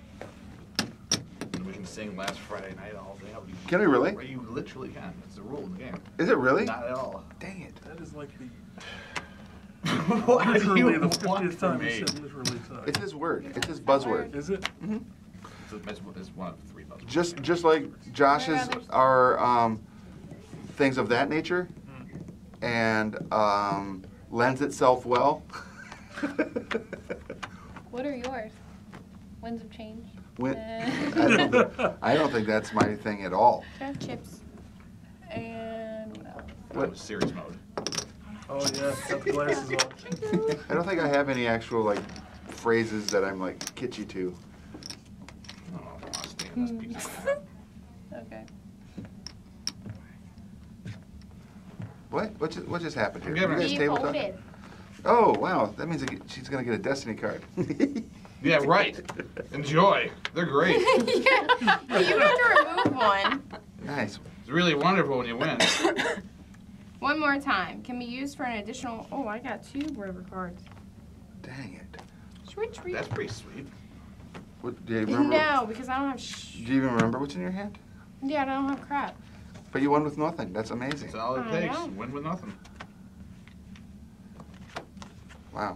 We can sing last Friday night all day. How we- Can we really? You literally can. It's a rule in the game. Is it really? Not at all. Dang it. That is like the What do literally you the want fiftieth from time you me? said literally. So. It's his word. It's his buzzword. Is it? It's, a- it's one of three buzzwords. Just just like Josh's are um, things of that nature and um, lends itself well. What are yours? Winds of change. When- Uh, I, don't think, I don't think that's my thing at all. I have chips. and what else? What? Serious mode. Oh yeah, got the glasses on. I don't think I have any actual like phrases that I'm like kitschy to. I don't know if I want to stay in this pizza. Okay. What? What just, what just happened here? I'm giving You her- guys Be table talk? folded. Oh wow, that means I get- she's gonna get a Destiny card. Yeah, right. Enjoy. They're great. Yeah, but you have to remove one. Nice. It's really wonderful when you win. One more time. Can be used for an additional. Oh, I got two river cards. Dang it. Switch, switch. That's pretty sweet. What, do you remember? No, because I don't have. Sh- Do you even remember what's in your hand? yeah, I don't have crap. But you won with nothing. That's amazing. That's all it I takes. know. Win with nothing. Wow.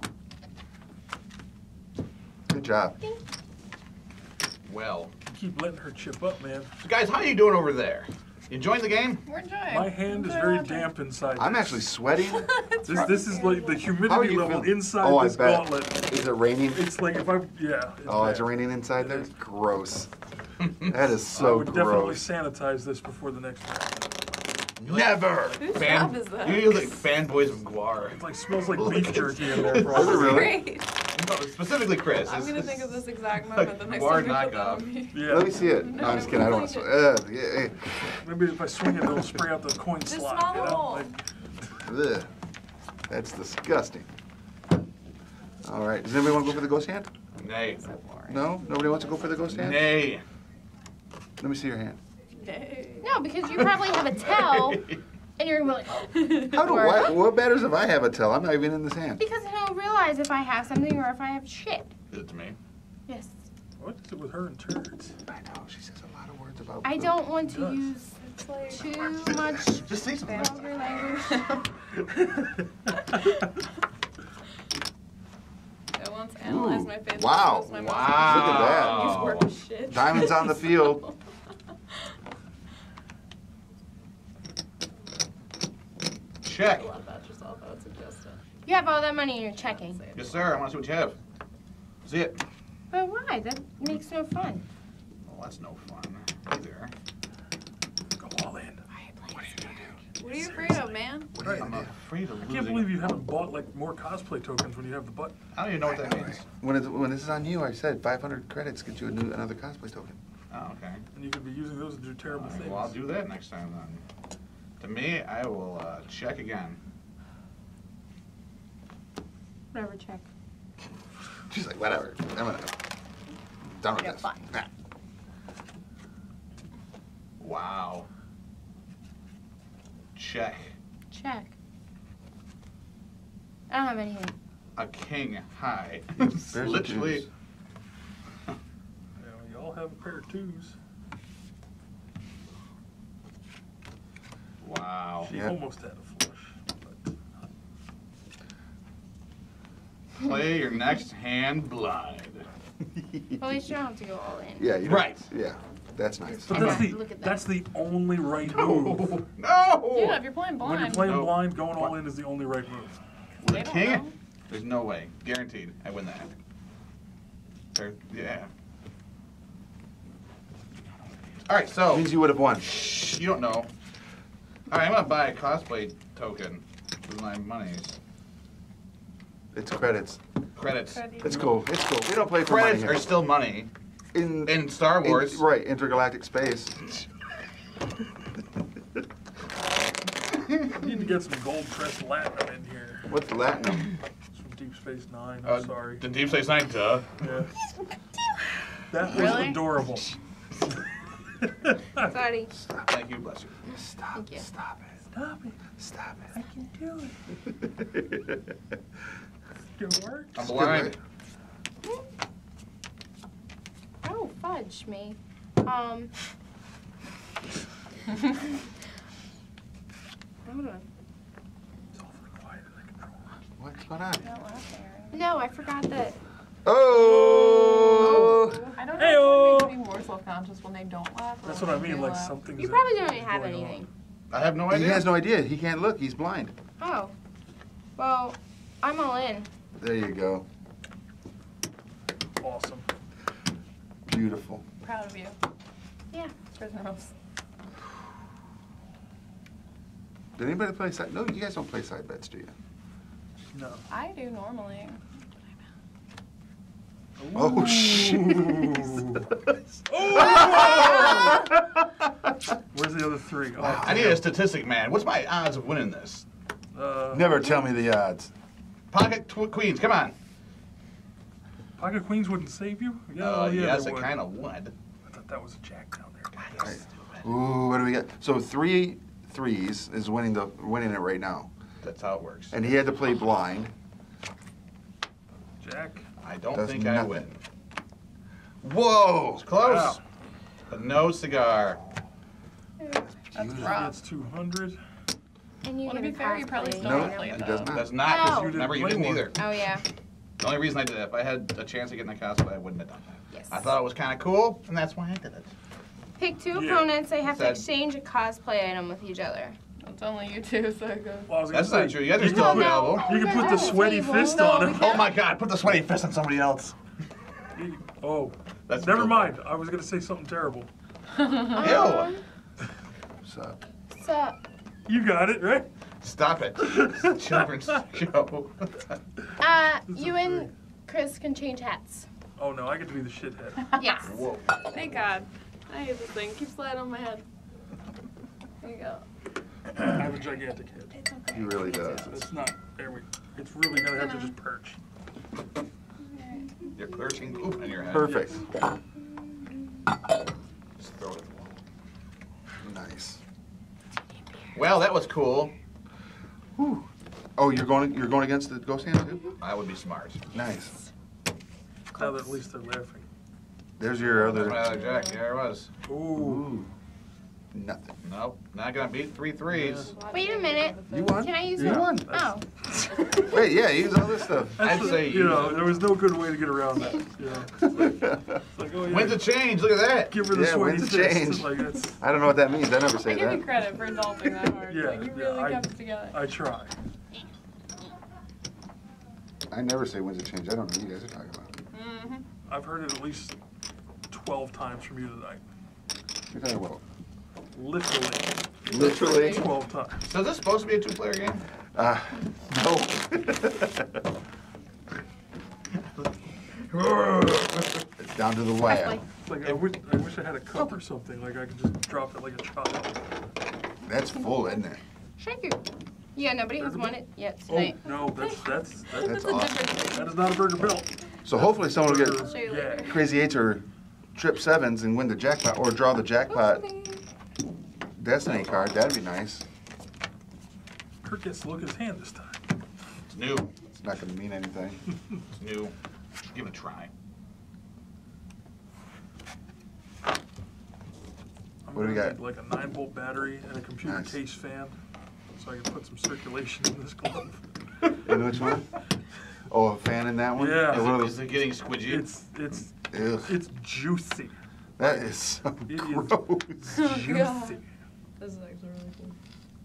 Good job. Well. Keep letting her chip up, man. So guys, how are you doing over there? You enjoying the game? We're enjoying. My hand is very damp inside. I'm this. actually sweating. This this is like the How are humidity you level feeling? inside Oh, I this bet. gauntlet. Is it raining? It's like if I yeah. It's Oh, bad. it's raining inside It there? is. Gross. That is I so would definitely gross. sanitize this before the next round. Never! Whose Fan, job is that? you like fanboys of Guar. It like smells like beef jerky in there. Is it Probably. really? Great. No, specifically Chris. I'm It's- gonna think of this exact moment the next Guar time you put that knockoff. on me. Yeah. Let me see it. No, I'm just kidding. I don't want to. Uh, yeah, Maybe if I swing it, it'll spray out the coin Just slot. smell You the know? hole. Like, ugh. That's disgusting. All right. Does anybody want to go for the ghost hand? Nay. So boring. No? Nobody wants to go for the ghost hand? Nay. Let me see your hand. Yay. No, because you probably have a tell, and you're gonna be like. How do Or- I, what matters if I have a tell? I'm not even in this hand. Because I don't realize if I have something or if I have shit. Is it to me? Yes. what is it with her and turds? I know. She says a lot of words about I poop. don't want to Yes. use It's like too much Just say something. vulgar language. I once analyzed my face. Wow. with my Wow. muscles. Look at that. These were shit. Diamonds on the field. Check. I love that yourself. I would suggest it. You have all that money in your checking. Yes, sir. I want to see what you have. See it. But why? That makes no fun. Well, that's no fun. Either. Go all in. What are you afraid of, man? What are you I'm gonna do? afraid of I losing. can't believe you haven't bought like more cosplay tokens when you have the button. I don't even know what that means. When, it's, when this is on you, I said five hundred credits get you a new, another cosplay token. Oh, okay. And you could be using those to do terrible Alright, things. well, I'll do that next time then. To me, I will uh, check again. Whatever, check. She's like, whatever. I'm gonna done with Yeah, this. fine. Nah. Wow. Check. Check. I don't have anything. A king high. There's the Literally. twos. You know, you all have a pair of twos. Wow. She Yeah. almost had a flush. But Play your next hand blind. Well, at least you don't have to go all in. Yeah, you know, Right. Yeah, that's nice. But Okay. that's the Look at that. that's the only right move. No! Yeah, if you're playing When you're blind. playing No. blind, going all in is the only right move. With They a don't king? know. There's no way. Guaranteed. I win that hand. There, yeah. Alright, so. Means you would have won. Shh, you don't know. Alright, I'm gonna buy a cosplay token with my monies. It's credits. Credits. It's cool. It's cool. We don't play for money Credits here. are still money. in In Star Wars. in- right, intergalactic space. You need to get some gold pressed latinum in here. What's Latinum? It's from Deep Space Nine. I'm Uh, sorry. The Deep Space Nine, duh. Yeah. That was Really? adorable. Sorry. Thank you, bless you. Stop. Thank you. Stop it. Stop it. Stop I it. can do it. It works. I'm blind. Oh, fudge me. Um. Hold on. It's awfully quiet in the control room. What's going on? Don't laugh, Aaron. No, I forgot that. Oh! I don't Heyo. know if it makes me more self-conscious when they don't laugh. or That's when what I they mean, do like laugh. something's You probably don't even have going on. anything. I have no He idea. has no idea. He can't look. He's blind. Oh. Well, I'm all in. There you go. Awesome. Beautiful. Proud of you. Yeah. Prison rules. Did anybody play side? No, you guys don't play side bets, do you? No. I do normally. Oh, shit. Where's the other three? Oh, I need a statistic, man. What's my odds of winning this? Uh, Never tell me the odds. Pocket tw queens, come on. Pocket Queens wouldn't save you? Yeah, Uh, yeah, yes, they it would. kind of would. I thought that was a jack down there. Right. Ooh, what do we got? So three threes is winning the winning it right now, That's how it works. and he had to play blind. Jack. I don't Does think I nothing. win. Whoa! It's close. Wow. But no cigar. That's Beautiful. rough. It's two hundred. And you Well, to get be a fair, you probably cosplay. still No, don't play he it does though. not. That's not, because No. you You never, you didn't didn't play either. Oh, yeah. The only reason I did it, if I had a chance of getting a cosplay, I wouldn't have done that. Yes. I thought it was kind of cool, and that's why I did it. Pick two Yeah. opponents. They have to Said- exchange a cosplay item with each other. It's only you two, so it goes. Well, I was gonna That's say, not true. You guys are you still can put- available. You can put the sweaty Table. fist No, on we him. Oh my god, put the sweaty fist on somebody else. Oh, That's never cool. mind. I was gonna say something terrible. Ew. Um, What's up? so, You got it, right? Stop it. It's a children's show. uh, This is you great. and Chris can change hats. Oh no, I get to be the shithead. Yes. Whoa. Thank God. I hate this thing. Keep sliding on my head. There you go. I have a gigantic head. It's okay. He really does. It's not. There we. It's really gonna have to just perch. You're clerking poop in your head. Perfect. Just throw it. Nice. Well, that was cool. Whew. Oh, you're going. You're going against the ghost hand too. I would be smart. Nice. Now that at least they're laughing. There's your There's other. my other jack. There it was. Ooh. Ooh. Nothing. Nope, not gonna beat three threes. Wait a minute. You won. Can I use You it? won. Oh. Wait, yeah, use all this stuff. I'd That's say the- you know, use it. there was no good way to get around that. You know, it's like, oh yeah, When's the change? Look at that. give her the Yeah, sweaty when's the fist. change? Like that's, I don't know what that means. I never I say give you that. credit for indulging that hard. Yeah, like, you yeah, really I- kept it together. I try. I never say when's the change. I don't know what you guys are talking about. Mm-hmm. I've heard it at least twelve times from you tonight. You're talking about Literally. literally. twelve times. So is this supposed to be a two-player game? Uh, no. It's down to the wire. Like, It's like I wish, I wish I had a cup or something. Like I could just drop it like a child. That's full, isn't it? Thank you. Yeah, nobody has won it yet Oh tonight. no, that's that's that's, That's That's a awesome. different thing. that is not a burger belt. So hopefully someone will Burger get Show you later. gag. crazy eights or trip sevens and win the jackpot or draw the jackpot destiny card. That'd be nice. Kurt gets to look at his hand this time. It's new. It's not going to mean anything. It's new. Give it a try. I'm What do we gonna got? need like a nine volt battery and a computer Nice. case fan, so I can put some circulation in this glove. In which one? Oh, a fan in that one? Yeah. Or one of Is those- it getting squidgy? It's it's Ugh, it's juicy. that is so It is gross. Oh, juicy. God. This is actually really cool.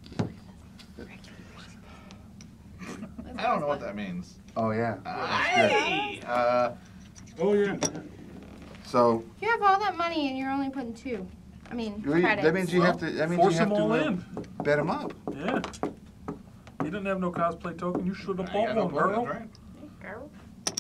I don't know what that means. Oh, yeah. Hey! Uh, Oh yeah. So, You have all that money and you're only putting two. I mean, you- credits. that means you have to, that means Force you have them to all uh, in. bet them up. Yeah. You didn't have no cosplay token. You should have I bought got no one, girl. buttons, right? Girl.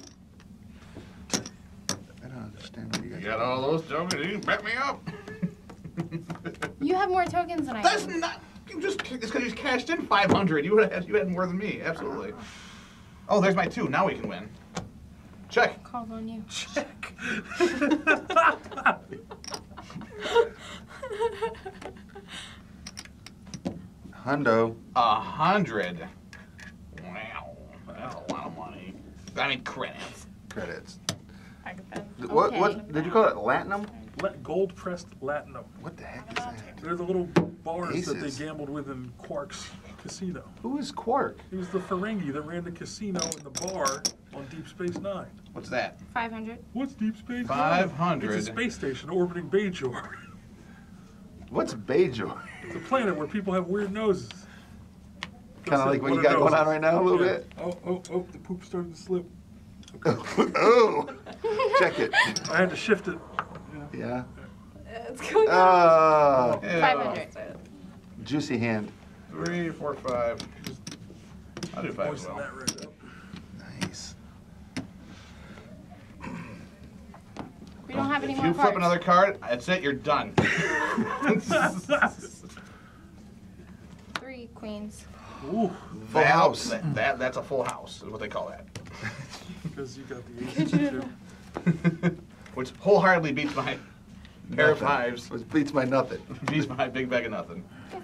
I don't understand what you guys You got all those tokens. You can bet me up. You have more tokens than I That's do. not. You just it's because you cashed in five hundred. You would have you had more than me. Absolutely. Oh, there's my two. Now we can win. Check. Calls on you. Check. Hundo. A hundred. Wow, that's a lot of money. I mean credits. Credits. I can pen. What? Okay. What? Did you call it Latinum? La- gold pressed Latinum. What the heck is that? They're the little bars that Aces. they gambled with in Quark's casino. Who is Quark? He was the Ferengi that ran the casino and the bar on Deep Space Nine. What's that? five hundred. What's Deep Space Nine? Five hundred. It's a space station orbiting Bajor. What's Bajor? It's a planet where people have weird noses. Kind of like what you One got of going those. on right now, a little Yeah. bit. Oh, oh, oh! The poop started to slip. Oh, check it. I had to shift it. Yeah. It's going Oh, Yeah. five hundred. juicy hand. Three, four, five. I'll do five as Moisten well. that right up. Nice. We don't have any If more you cards. flip another card, that's it. You're done. Three queens. Ooh, Full That- house. That, that that's a full house is what they call that. because you got the aces too. Which wholeheartedly beats my pair of Nothing. fives. Which beats my nothing. Beats my big bag of nothing.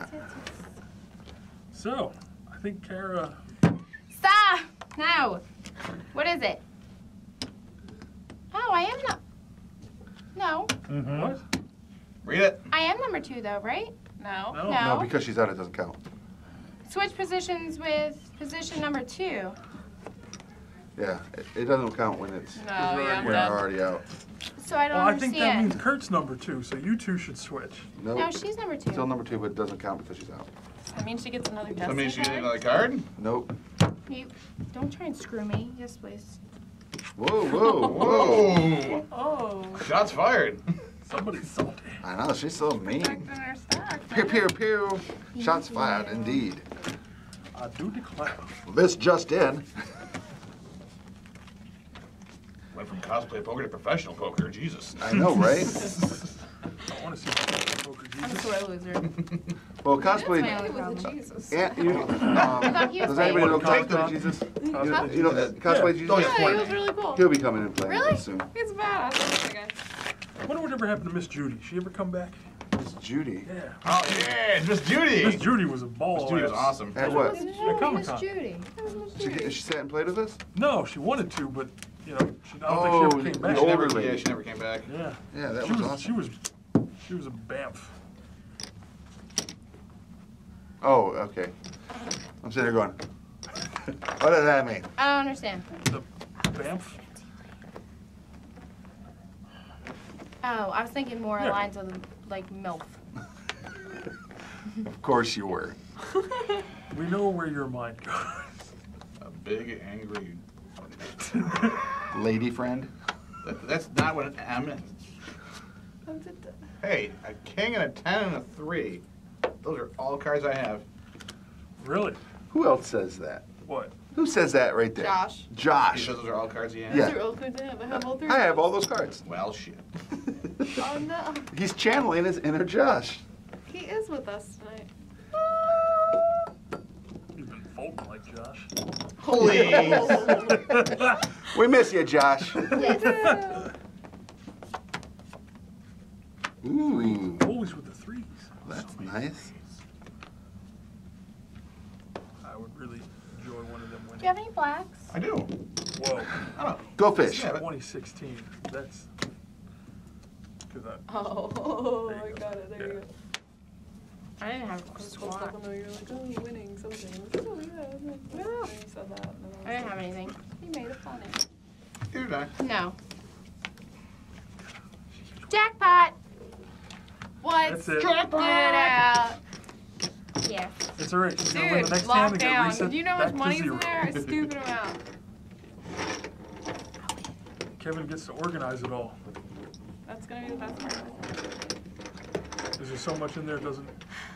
So, I think Karah. Stop! No. What is it? Oh, I am not. No, What? Read it. I am number two though, right? No. No. No. No, because she's out, it doesn't count. Switch positions with position number two. Yeah, it, it doesn't count when it's No, yeah, I'm when we're dead. already out. So I don't Well, I think that understand. means Kurt's number two, so you two should switch. Nope. No, she's number two. Still number two, but it doesn't count because she's out. I mean, she gets another That destiny means you get card. another card. Nope. You, don't try and screw me. Yes, please. Whoa, whoa, whoa. Whoa! Oh. Shots fired. Somebody's salty. I know, she's so mean. Protecting her stack. Pew, pew, pew. Shots Thank fired, you. indeed. I do declare. This just in. Went from cosplay poker to professional poker. Jesus. I know, right? I want to see poker I'm a Jesus. sore loser. Well, That's my cosplay. only with the Jesus. Yeah, you, um, thought he was does anybody know fake. cosplay Jesus? You know, you know uh, Yeah. cosplay Jesus? Oh, yeah. Yeah, he was really cool. He'll be coming and playing with Really? us soon. He's bad. I love that guy. I wonder whatever happened to Miss Judy. She ever come back? It's Judy. Yeah. Oh yeah, it's Miss Judy. Miss Judy was a ball. Miss Judy was ass. awesome. At what? At Comic-Con. Judy. She, she sat and played with us? No, she wanted to, but you know, she, I don't Oh, think she ever came the back. She older never, lady. yeah, she never came back. Yeah. Yeah, that she was was, awesome. She was, she was a bamf. Oh, okay. I'm sitting there going, what does that mean? I don't understand. The bamf. Oh, I was thinking more Yeah. lines of like MILF. Of course you were. We know where your mind goes. A big angry. Lady friend? That, that's not what I meant. Hey, a king and a ten and a three. Those are all cards I have. Really? Who else says that? What? Who says that right there? Josh. Josh. Those are all cards he has. Yeah. They're all good to have. I have all three. I have all those cards. Well, shit. Oh no. He's channeling his inner Josh. He is with us tonight. You've been folding like Josh. Please. We miss you, Josh. Yes. Ooh, Always with the threes. that's nice. I would really enjoy one of them Do winning. you have any blacks? I do. Whoa. I don't. Go fish. Yeah, but- twenty sixteen. That's because I. Oh, There you I go. got it. There you Yeah. go. I didn't have I a was squat. talking to you, you're like, oh, you're winning something. I was like, oh, yeah. yeah. And you said that. And then I didn't have anything. You made it funny. Here, die. No. Jackpot! What? That's it. Get out. Yes. It's alright. She's gonna win the Dude, next hand and get lockdown. reset Do you know how much back to money's in zero. there? A stupid amount. Kevin gets to organize it all. That's gonna be the best part. Is there so much in there it doesn't?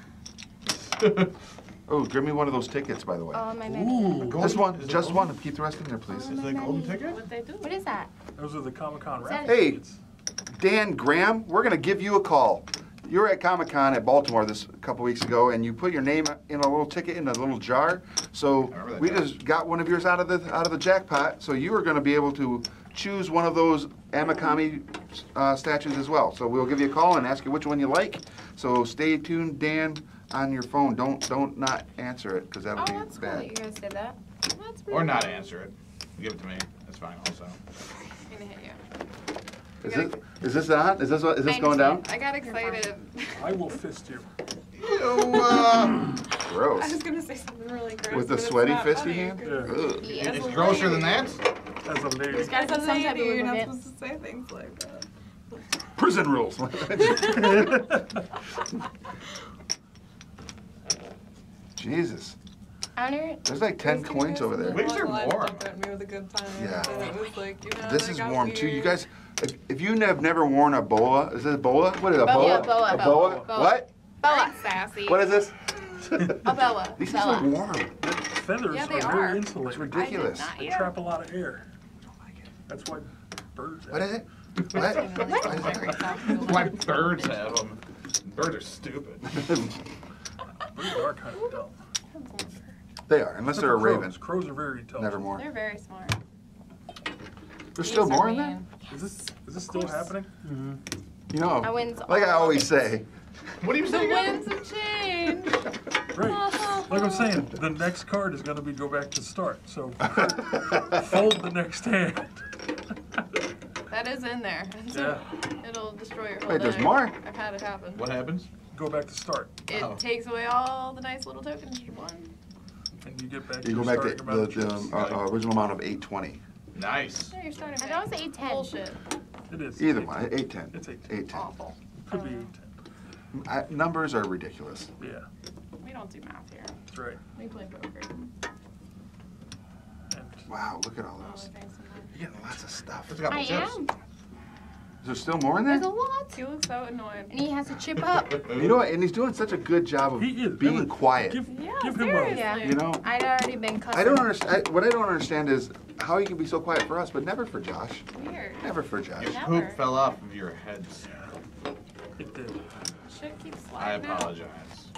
Oh, give me one of those tickets, by the way. Oh, my man. Ooh. Just one, Is it just golden? one. Keep the rest in there, please. Is it a golden ticket? What they do? What is that? Those are the Comic Con Is that- raffle Hey. tickets. Dan Graham, we're going to give you a call. you were at Comic Con at Baltimore this a couple weeks ago, and you put your name in a little ticket in a little jar. So we jar. just got one of yours out of the out of the jackpot. So you are going to be able to choose one of those Amikami uh, statues as well. So we'll give you a call and ask you which one you like. So stay tuned, Dan, on your phone. Don't don't not answer it because that'll Oh, be that's cool bad. that you guys did that. That's Or not answer it. Give it to me. That's fine also. I'm gonna hit you. Is this is this on? Is this is this going down? I got excited. I will fist you. Ew, uh, Gross. I was gonna say something really gross. With the but it's sweaty not fisty funny. hand? Yeah. Ugh. Yeah. it's grosser than that? As a lady. There's gotta As be a some type lady, of you're not lubricant. supposed to say things like that. Prison rules. Jesus. Honor. There's like ten coins over there. Wigs are warm. At me with a good time. Yeah. And it was like, you know, This they is got warm too. You weird. guys, if, if you have never worn a boa, is it a boa? What is it, a Boa, boa? boa, a boa, boa? boa. What? Bella. Sassy. What is this? A Bella. These things Bella. are warm. The feathers Yeah, they are are. very It's insulated. ridiculous. not- They Yeah. trap a lot of air. That's why birds have What is it? What? What is it? Why birds have them. Birds are stupid. Birds are kind of dumb. They are, unless they're a Except for raven. crows. Crows are very intelligent. Nevermore. They're very smart. There's still Geese are more in there? mean. Is this is this still happening? You know, I wins like I all always of it. say. What do you The say? winds have changed. Right. Like I'm saying, the next card is going to be go back to start. So fold the next hand. That is in there. Yeah. It'll destroy your whole Wait, there's deck. more? I've had it happen. What happens? Go back to start, It Oh. takes away all the nice little tokens you won. and you get back. You to go your back to starting amount the, of the troops. uh, uh, original amount of eight twenty. Nice. No, you're starting I back. thought it was eight ten. Bullshit. It is. Either Eight one, ten. eight ten. It's eight ten. eight ten. Awful. Could be Uh, eight ten. I, numbers are ridiculous. Yeah, We don't do math here. that's right. We play poker. And Wow, look at all Oh, those. thanks so much. You're getting lots of stuff. There's a couple I chips. am. Is there still more in there? There's a lot. He looks so annoyed. And he has to chip up. You know what? And he's doing such a good job of he is being Emma, quiet. Give, Yeah, give him seriously. Yeah. You know, I'd already been cussing. I don't understand. What I don't understand is how he can be so quiet for us, but never for Josh. Weird. Never for Josh. Your Never. poop fell off of your heads. a. It did. Shit keeps I sliding out. apologize.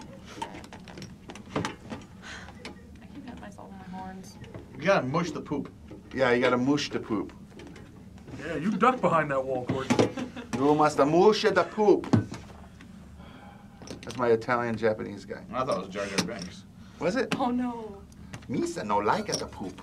I keep hitting myself in my horns. You gotta mush the poop. Yeah, you got to moosh the poop. Yeah, you duck behind that wall, Kourtnie. You must moosh the poop. That's my Italian Japanese guy. I thought it was Jar Jar Binks. Was it? Oh no. Misa no like the poop.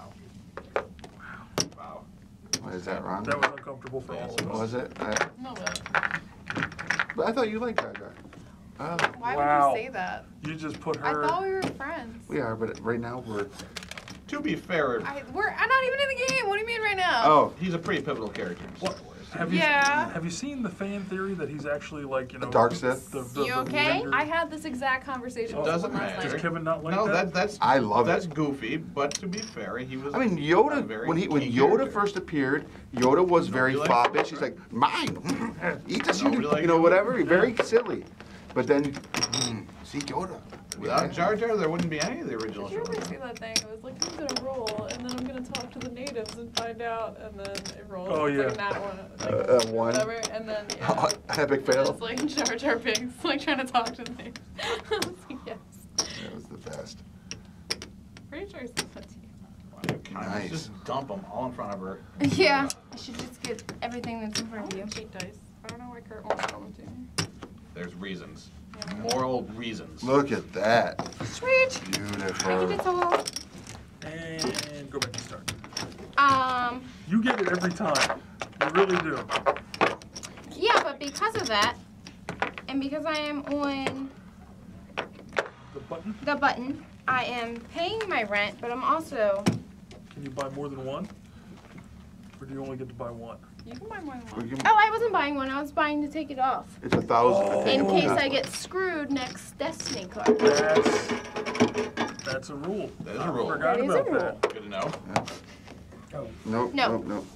Wow. What, is that wrong? That was uncomfortable for all of us. Was it? I, No, but but I thought you liked Jar Jar. Oh, why Wow. would you say that? You just put I her. thought we were friends. we are, but right now we're. To be fair, I, we're, I'm not even in the game. What do you mean right now? Oh, he's a pretty pivotal character in Star What? Wars. Have you, Yeah. Have you seen the fan theory that he's actually like, you know, dark Sith? The, the, You the okay? render- I had this exact conversation It with doesn't someone last matter. Does night. Kevin not like No, that? that, that's I love that's it. goofy, but to be fair, he was. I mean, a Yoda, very when he when key Yoda character. first appeared, Yoda was very you like foppish. that, He's right? like, mine, eat this, you, Nobody like you know, Yoda. whatever. Very silly. But then, mm, see Yoda. Without Jar Jar, there wouldn't be any of the original Did you ever shows. see that thing? It was like, I'm gonna roll, and then I'm gonna talk to the natives and find out, and then it rolls. Oh, It's yeah. like that one. Like, Uh, uh, one. Whatever, and then, yeah. Epic fail. It's like Jar Jar Binks, like trying to talk to the natives. I was like, yes. That was the best. Pretty sure I said that to you. Why do you kind of Nice. Just dump them all in front of her. Yeah. I should just get everything that's in front of you. Cheat dice. I don't know why Kurt won't tell them to me. There's reasons. Yeah. Moral reasons. Look at that. Sweet. I Beautiful. get it all. And go back to start. Um. You get it every time. You really do. Yeah, but because of that, and because I am on The button. the button, I am paying my rent, but I'm also. Can you buy more than one? Or do you only get to buy one? You can buy more than We one. can- Oh, I wasn't buying one. I was buying to take it off. It's a thousand. Oh. I think. In case Yeah. I get screwed next Destiny card. That's that's a rule. That is a I rule. Forgot That is a about rule. that. Good to know. Nope. No. Nope. Nope.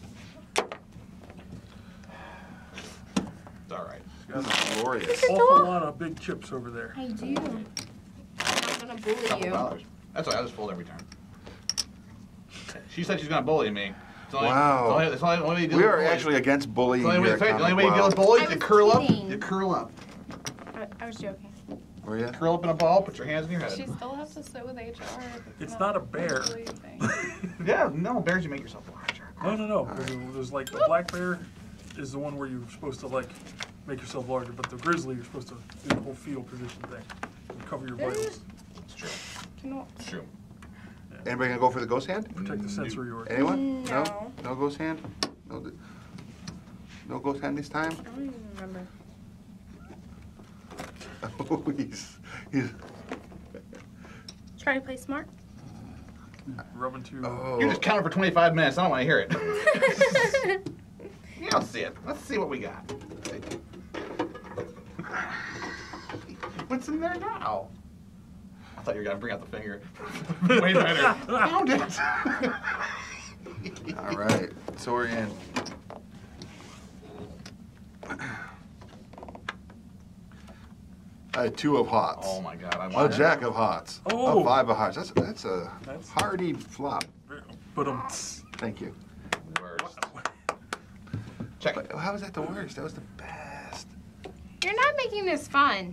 It's all right. This is glorious. Awful lot of big chips over there. I do. I'm not gonna bully Couple you. dollars. That's why I just fold every time. She said she's gonna bully me. It's only, Wow. It's only, it's only, only way you deal We with are bullies. actually against bullying It's the only way, here the at only way you deal with ComicWow. bullies, I you was curl up. kidding. You curl up. I was joking. Were you? Curl up in a ball, put your hands in your head. She still has to sit with H R. It's not a bear. really a thing. Yeah, no, bears, you make yourself larger. No, no, no. There's, there's like the black bear is the one where you're supposed to like make yourself larger, but the grizzly you're supposed to do the whole fetal position thing and cover your vitals. It's true. Cannot. It's true. Anybody gonna go for the ghost hand? Protect the sensory organ. Anyone? No. No? No ghost hand? No, th- no ghost hand this time? I don't even remember. Oh, he's, he's, Try to play smart. Rubbing to. oh. You just counted for twenty-five minutes. I don't want to hear it. Yeah, let's see it. Let's see what we got. What's in there now? I thought you were going to bring out the finger. Way better. Found it. All right, so we're in. A two of hearts. Oh my god. I A want jack of hearts. Oh. A five of hearts. That's that's a That's- hardy flop. But um. Thank you. Worst. Check it. But how was that the worst? That was the best. You're not making this fun.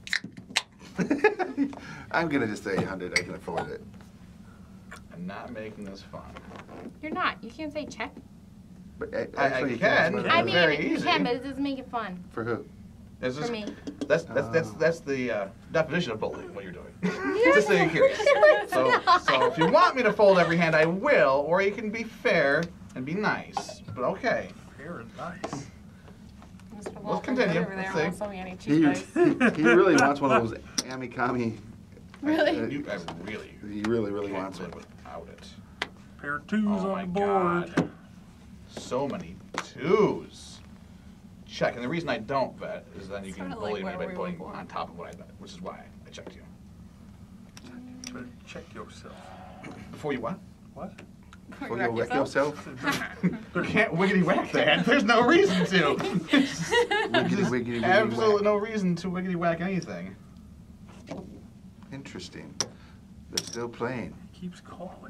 I'm gonna just say one hundred. I can afford it. I'm not making this fun. You're not. You can't say check. But a- I- I actually, you can. spend Yeah, I it. mean, very you easy. can, but it doesn't make it fun For who? This for is, me. that's that's that's Oh. that's the uh, definition of bullying. What you're doing. Yes. Just so you're curious. No, it's So, not. so if you want me to fold every hand, I will, or you can be fair and be nice. But okay. Fair and nice. Mister Let's Walker continue. over there Let's wants see. some any He, cheap dice. he, he really wants one of those amicami. Really? You, I really. He really, really can't wants one. live without it. Pair of twos Oh on my the board. god. So many twos. Check. And the reason I don't bet is then you can Sorta bully like me where by we putting were born. on top of what I bet, which is why I checked you. Try to check yourself. Before you what? What? For you wreck yourself. You can't wiggity whack that. There's no reason to. Wiggity, wiggity, wiggity, Absolutely whack. no reason to wiggity whack anything. Interesting. They're still playing. Keeps calling.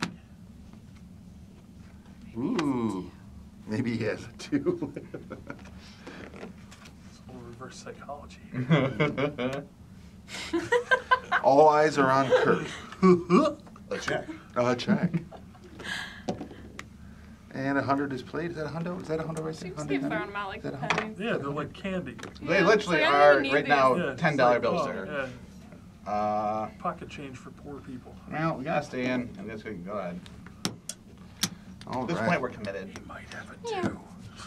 Ooh. Maybe he has a two. It's all reverse psychology. All eyes are on Kurt. A check. Uh, check. And a hundred is played. Is that a hundo? Is that a hundo right She there? just Hundred, keeps hundred? throwing them out like Is that a hundo? pennies. Yeah, they're like candy. They Yeah, literally it's like, I don't are even need right now Yeah, it's ten dollar like, bills oh, there. Yeah, Uh, pocket change for poor people. well, we gotta stay in. I'm just gonna go ahead. All At this right. point, we're committed. He might have a Yeah. two.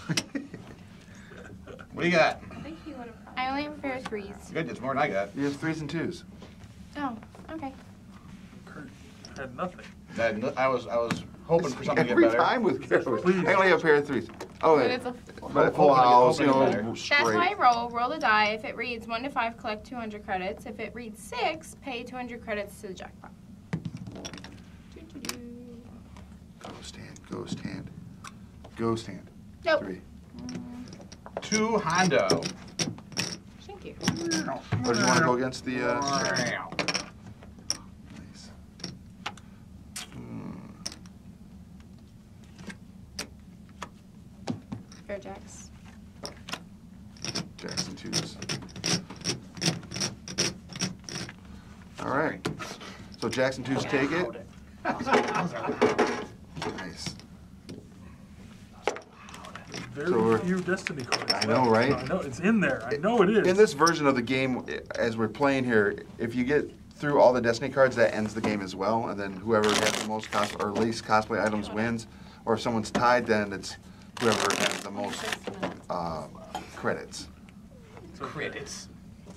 What do you got? I think he would have probably. I only have a pair of threes. Good, it's more than I got. You have threes and twos. Oh, okay. Kurt had nothing. I, I was I was hoping for something to get Every better. time with Carol. Please. I only have a pair of threes. Oh, But wait. it's a But a full Hoping to get- house, you hoping know, to get better. straight. That's how I roll. Roll the die. If it reads one to five, collect two hundred credits. If it reads six, pay two hundred credits to the jackpot. Doo-doo-doo. Ghost hand, ghost hand, ghost hand. Nope. Three. Two Hondo. Thank you. Or do you want to go against the? Uh, nice. Hmm. Fair jacks. Jacks and twos. All right. So Jacks and twos take it. Nice. Very So we're- few Destiny cards. I know, right? I know, it's in there. I know it is. In this version of the game, as we're playing here, if you get through all the Destiny cards, that ends the game as well. And then whoever has the most cos or least cosplay items wins. Or if someone's tied, then it's whoever has the most uh, credits. It's okay. Credits.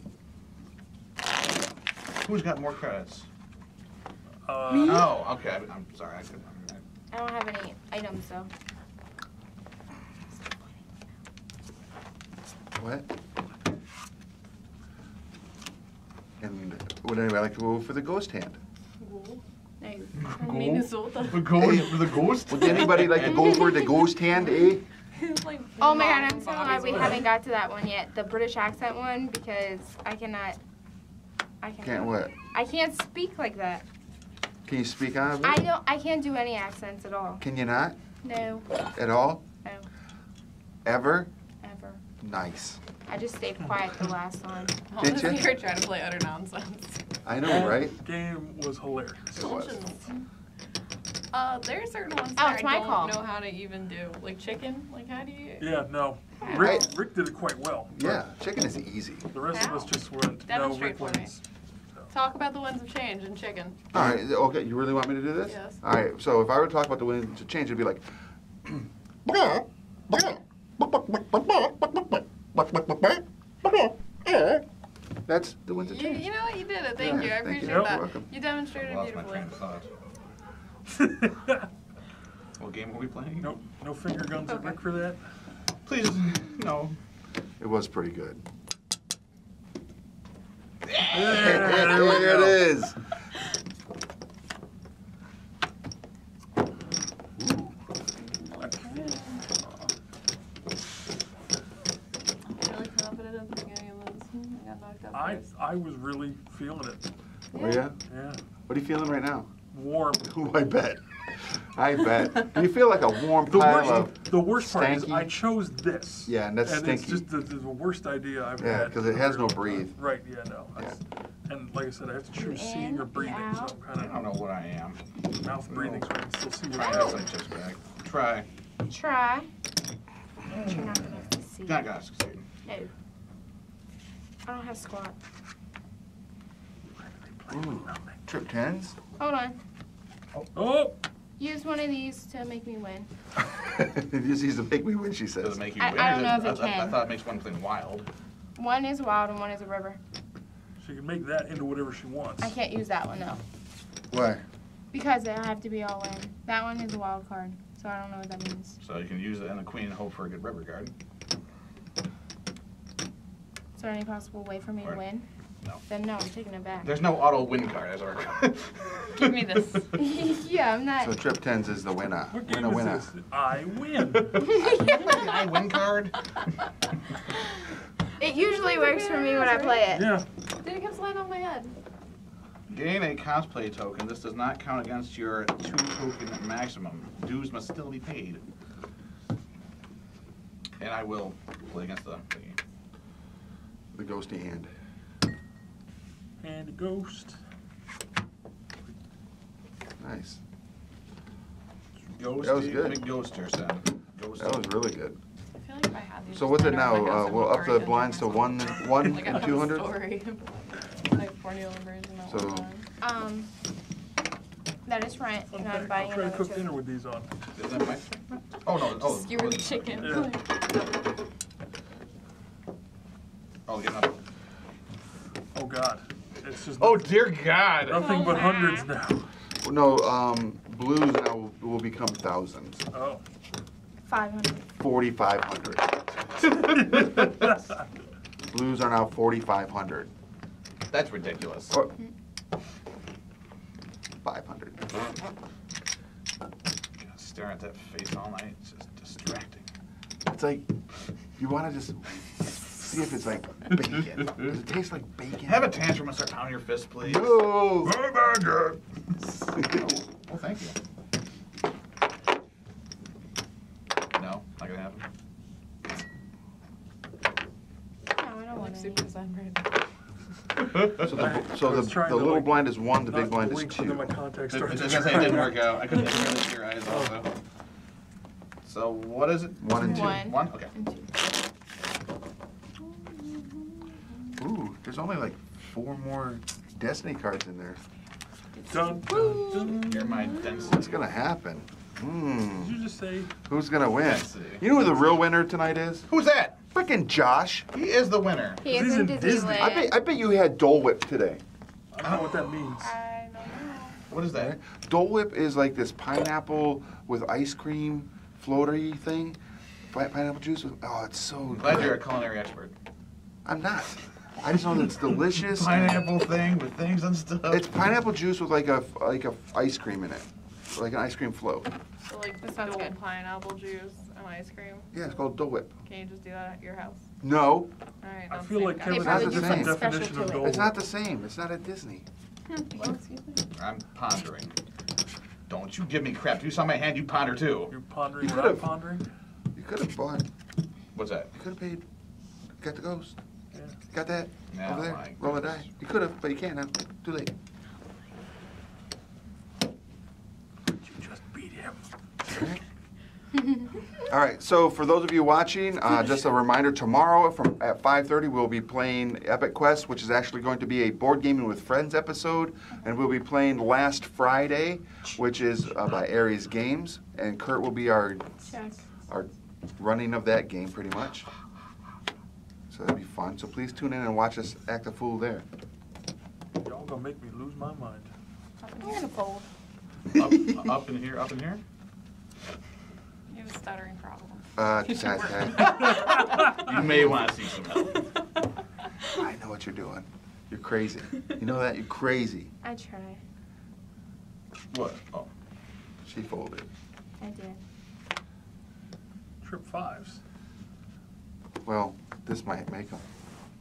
Who's got more credits? Uh, Oh, okay. I'm, I'm sorry. I couldn't. I don't have any items though. What? And would anybody like to go for the ghost hand? No. Minnesota. We're going Hey. for the ghost. Would anybody like to go for the ghost hand, eh? It's like Oh my god, mom I'm so Bobby's glad we with haven't it. got to that one yet. The British accent one, because I cannot. I cannot. Can't what? I can't speak like that. Can you speak on it? I don't. I can't do any accents at all. Can you not? No. At all? No. Ever? Ever. Nice. I just stayed quiet the last time. Did ya? You're trying to play utter nonsense. I know, That right? game was hilarious. It was. Uh, there are certain ones Oh, that it's I my don't call. know how to even do. Like chicken. Like how do you? Yeah, no. How? Rick, Rick did it quite well. Yeah, chicken is easy. The rest of us How? just went, no, Demonstrate Rick for me. wins. Talk about the winds of change in chicken. All right, okay, you really want me to do this? Yes. All right, so if I were to talk about the wind to change, it'd be like, that's the wind to You, change. you know what? You did it. Thank Yeah, you. I thank you. appreciate You're that. welcome. You demonstrated Lost my beautifully. train of thought. What game are we playing? No, no finger guns at Okay. Rick for that. Please, no. It was pretty good. Yeah, There it is. I'm really confident at the beginning of this. I got knocked out I, first. I was really feeling it. Oh, yeah? Yeah. What are you feeling right now? Warm. Ooh, I bet. I bet. Do you feel like a warm The pile worst, of... the worst part is stanky? I chose this. Yeah, and that's and stinky. it's just the, the worst idea I've Yeah, had. 'cause it in a has very no long time. breathe. Right, yeah, no. That's- And like I said, I have to choose You seeing in, or breathing, you so out. I'm kind I don't know what I am. of mouth breathing, so I can still see Try what to I'm get doing. some chips back. Try. Try. But you're not gonna have to see. Not gonna succeed. No. I don't have squat. Ooh, trip tens? Hold on. Oh! Use one of these to make me win. This is to make me win, she Does says. it make you I- win? I or don't does know if it I, I, I can. thought it makes one thing wild. One is wild and one is a river. She can make that into whatever she wants. I can't use that one though. Why? Because I have to be all in. That one is a wild card, so I don't know what that means. So you can use it and the queen and hope for a good river guard. Is there any possible way for me to Or- win? No. Then no, I'm taking it back. There's no auto win card as our. Give me this. Yeah, I'm not. So trip tens is the winner. What game Winner, is winner. this? I win. the I win card. It usually works for me when I play it. Yeah. Dude, it kept sliding on my head. Gain a cosplay token. This does not count against your two token maximum. Dues must still be paid. And I will play against the thingy. The ghosty hand. And a ghost. Nice. Ghosty, That was good. big ghoster, son. Ghosty. That was really good. I feel like if I had these So what's it just now? laid around my house, Uh, I we'll would up the already blinds to enjoy one, myself. one Like I and have two a hundred? story. Like formula version of So- all time. Um, that is right. Fun And I'm fact, buying I'll try to another cook two. dinner with these on. Isn't that my? Oh no! Oh, Skewer the chicken. Yeah. oh, get another. Oh God. It's just Oh dear God! nothing but Oh, hundreds man. now. No, um, blues now will, will become thousands. Oh. five hundred. Forty-five hundred. Blues are now forty-five hundred. That's ridiculous. Or five hundred. Staring at that face all night, it's just distracting. It's like, you want to just see if it's like bacon. Does it taste like bacon? Have a tantrum and start pounding your fist, please. No. Oh, thank you. No, not gonna happen. No, I don't want Like any. super design brand. So the, so I the, was trying the to, little like, blind is one, the big Not blind is blink, but then two. my contacts I was started gonna say it didn't work out. I couldn't really see your eyes also. So what is it? One and two. One. One? Okay. And two. Ooh, there's only like four more Destiny cards in there. Dun, dun, dun. You're my density. What's gonna happen? Did Hmm. you just say? Who's gonna win? Density. You know who the real winner tonight is? Who's that? Frickin' Josh. He is the winner. He is He's in in Disney. Disneyland. I bet, I bet you had Dole Whip today. I don't know what that means. I don't know. What is that? Dole Whip is like this pineapple with ice cream floaty thing. Pi- Pineapple juice. With, oh, it's so I'm glad you're a good. culinary expert. I'm not. I just know that it's delicious. Pineapple thing with things and stuff. It's pineapple juice with like a like a ice cream in it, like an ice cream float. So like That sounds Dole good. pineapple juice and ice cream. Yeah, it's called Dole Whip. Can you just do that at your house? No, All right. I that's feel the like same Kevin guy. It's has not a the different same. definition Special of to it. Dole it's Whip. not the same. It's not at Disney. Well, excuse me. I'm pondering. Don't you give me crap. You saw my hand, you ponder too. You're pondering You what I'm could've- pondering? You could have bought. What's that? You could have paid Got the ghost. Yeah. Got that? Yeah, Over there. my Roll a goodness. die. You could have, but you can't now. Too late. You just beat him. All right, so for those of you watching, uh, just a reminder, tomorrow from at five thirty we'll be playing Epic Quest, which is actually going to be a Board Gaming with Friends episode, and we'll be playing Last Friday, which is uh, by Aries Games, and Kurt will be our, Check. our running of that game pretty much. So that'll be fun, so please tune in and watch us act a fool there. Y'all gonna make me lose my mind. I'm gonna fold. Up, up in here, up in here. You have a stuttering problem. Uh, You should guys, work. guys, You may want to see some help. I know what you're doing. You're crazy. You know that? You're crazy. I try. What? Oh. She folded. I did. Trip fives. Well, this might make them.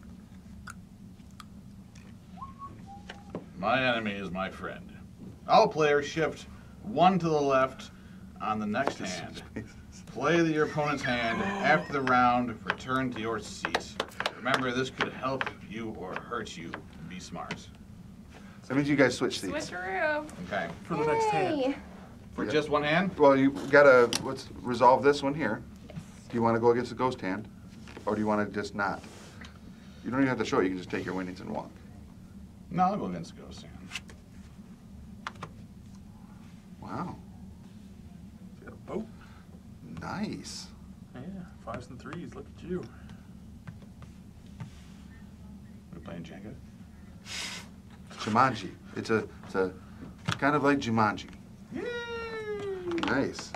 My enemy is my friend. All players shift one to the left on the next hand. Play your opponent's hand after the round. Return to your seat. Remember, this could help you or hurt you. Be smart. That means you guys switch seats. Switcheroo. Okay. For the next hand. Yay. For just one hand? Well, you gotta, let's resolve this one here. Do you want to go against the ghost hand? Or do you want to just not? You don't even have to show it, you can just take your winnings and walk. No, I'll go against the ghost hand. Wow, You got a boat. nice. Yeah, fives and threes. Look at you. We're playing Jenga. Jumanji. It's a, it's a, kind of like Jumanji. Nice.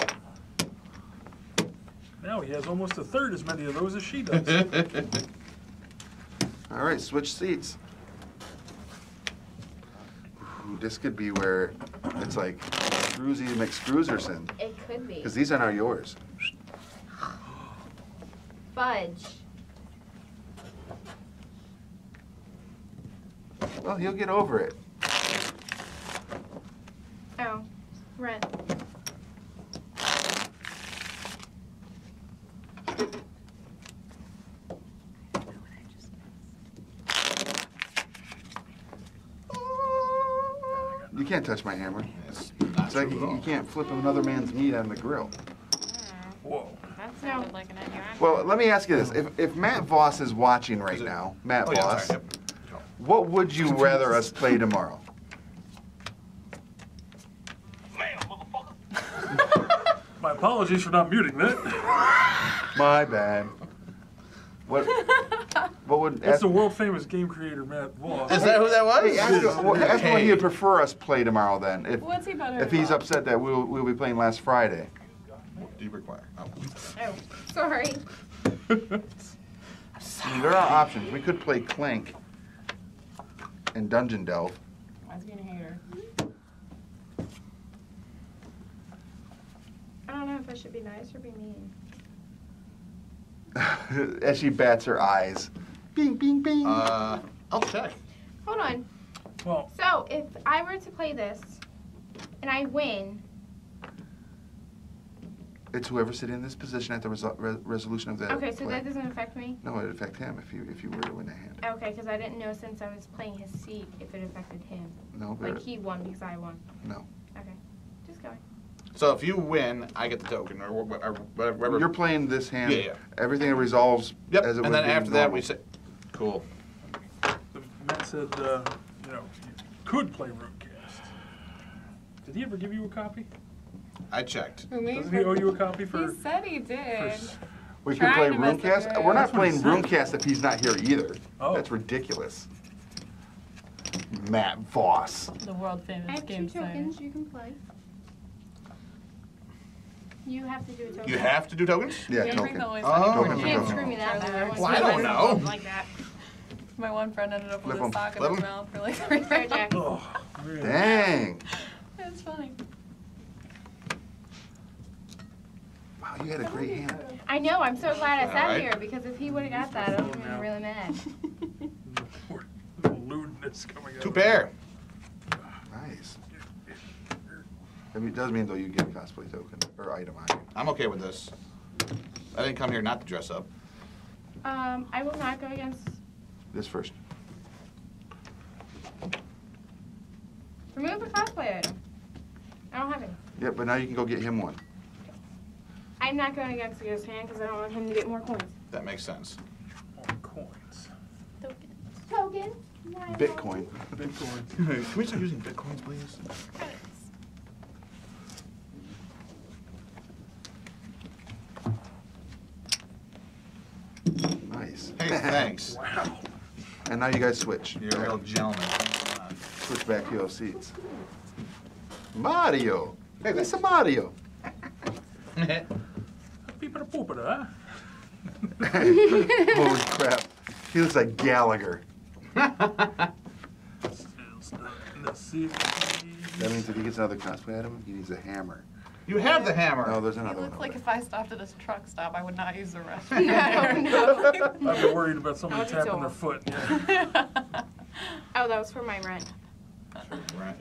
Now he has almost a third as many of those as she does. All right, switch seats. Ooh, this could be where it's like Scroozy McScrewserson. It could be. Because these are not yours. Fudge. Well, he'll get over it. Oh, rent. You can't touch my hammer. It's not It's like true you, at all. you can't flip another man's meat on the grill. Whoa. That sounded like an innuendo. Well, let me ask you this. If, if Matt Voss is watching right Is it- now, Matt Oh, yeah, Voss, sorry, yep. what would you rather us play tomorrow? My apologies for not muting that. My bad. What, what would... That's ask, the world famous game creator Matt Voss. Is that who that was? hey, ask, him- what- ask him what he would prefer us play tomorrow then. If, What's he better if he's about? upset that we'll, we'll be playing last Friday. What do you require? Oh. Oh, sorry. I mean, there are options. We could play Clank and Dungeon Delve. I was being a hater. I don't know if I should be nice or be mean. As she bats her eyes. Bing, bing, bing. Uh, I'll check. Hold on. Well, So, if I were to play this and I win, It's whoever's sitting in this position at the resol- re- resolution of the okay, so play. that doesn't affect me? No, it'd affect him if you if you were to win a hand. Okay, because I didn't know since I was playing his seat if it affected him. No, but Like he won because I won. no. Okay, just going. So if you win, I get the token, or wh- or whatever. You're playing this hand. Yeah, yeah. Everything resolves Yep, as it and would then be after that normal. we say, cool. Matt said, uh, you know, you could play Runecast. Did he ever give you a copy? I checked. Who, me? Doesn't he owe you a copy for? He said he for did. s- We could play Trying to mess with Runecast. it. We're not That's what he playing said. Runecast if he's not here either. Oh. That's ridiculous. Matt Voss. The world I famous have two game site. tokens you can play. You have to do a token. You have to do tokens? Yeah, Can't bring token. the always Oh. funny Token, You can't token. screw me that bad. Well, I don't know. Like that. My one friend ended up with Flip a 'em. sock in Flip his 'em. mouth for like three Fair jack. Oh, man. Dang. It's funny. Wow, you had a great hand. I know, I'm so glad I sat Alright. here because if he would have got that, I would have been really mad. The lewdness coming out. Two pair. Nice. I mean, it does mean though you get a cosplay token or item on you. I'm okay with this. I didn't come here not to dress up. Um, I will not go against. This first. Remove a cosplay item. I don't have any. Yeah, but now you can go get him one. I'm not going against his hand because I don't want him to get more coins. That makes sense. More coins. Tokens. Bitcoin. Bitcoin. Can we start using bitcoins, please? Nice. Hey, thanks. Wow. And now you guys switch. You're a real gentleman. Switch back to your seats. Mario. Hey, it's a Mario. Peepada poopada, huh? Holy crap. He looks like Gallagher. Still stuck in the city. That means if he gets another cosplay item, he needs a hammer. You have the hammer. No, there's He another one. looks over like there. if I stopped at this truck stop, I would not use the restroom. I don't know. I'd be worried about somebody That would be tapping their so foot. Yeah. Oh, that was for my rent. Right.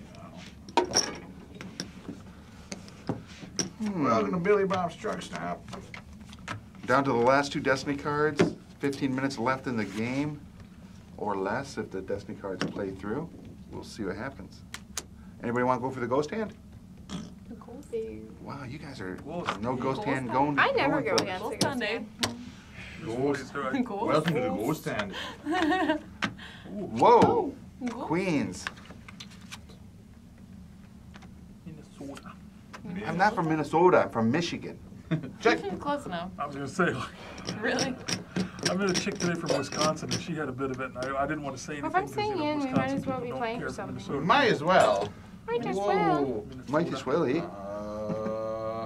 Welcome to Billy Bob's Truck Stop. Down to the last two Destiny cards. fifteen minutes left in the game, or less if the Destiny cards play through. We'll see what happens. Anybody want to go for the ghost hand? Wow, you guys are Ghost- no ghost Ghost hand hand. going. I never going go for it. against Ghost the on ghost day. Ghost. Ghost. Welcome to the ghost stand. Whoa, Queens. Minnesota. I'm not from Minnesota. I'm from Michigan. Check. Close enough. I was gonna say, like, Really? I met a chick today from Wisconsin, and she had a bit of it, and I, I didn't want to say anything. Well, if I'm 'cause, staying you know, in, we might Wisconsin as well people be don't playing care for something. Minnesota. Might as well. Might as well. Whoa. Might as well, eh? Uh,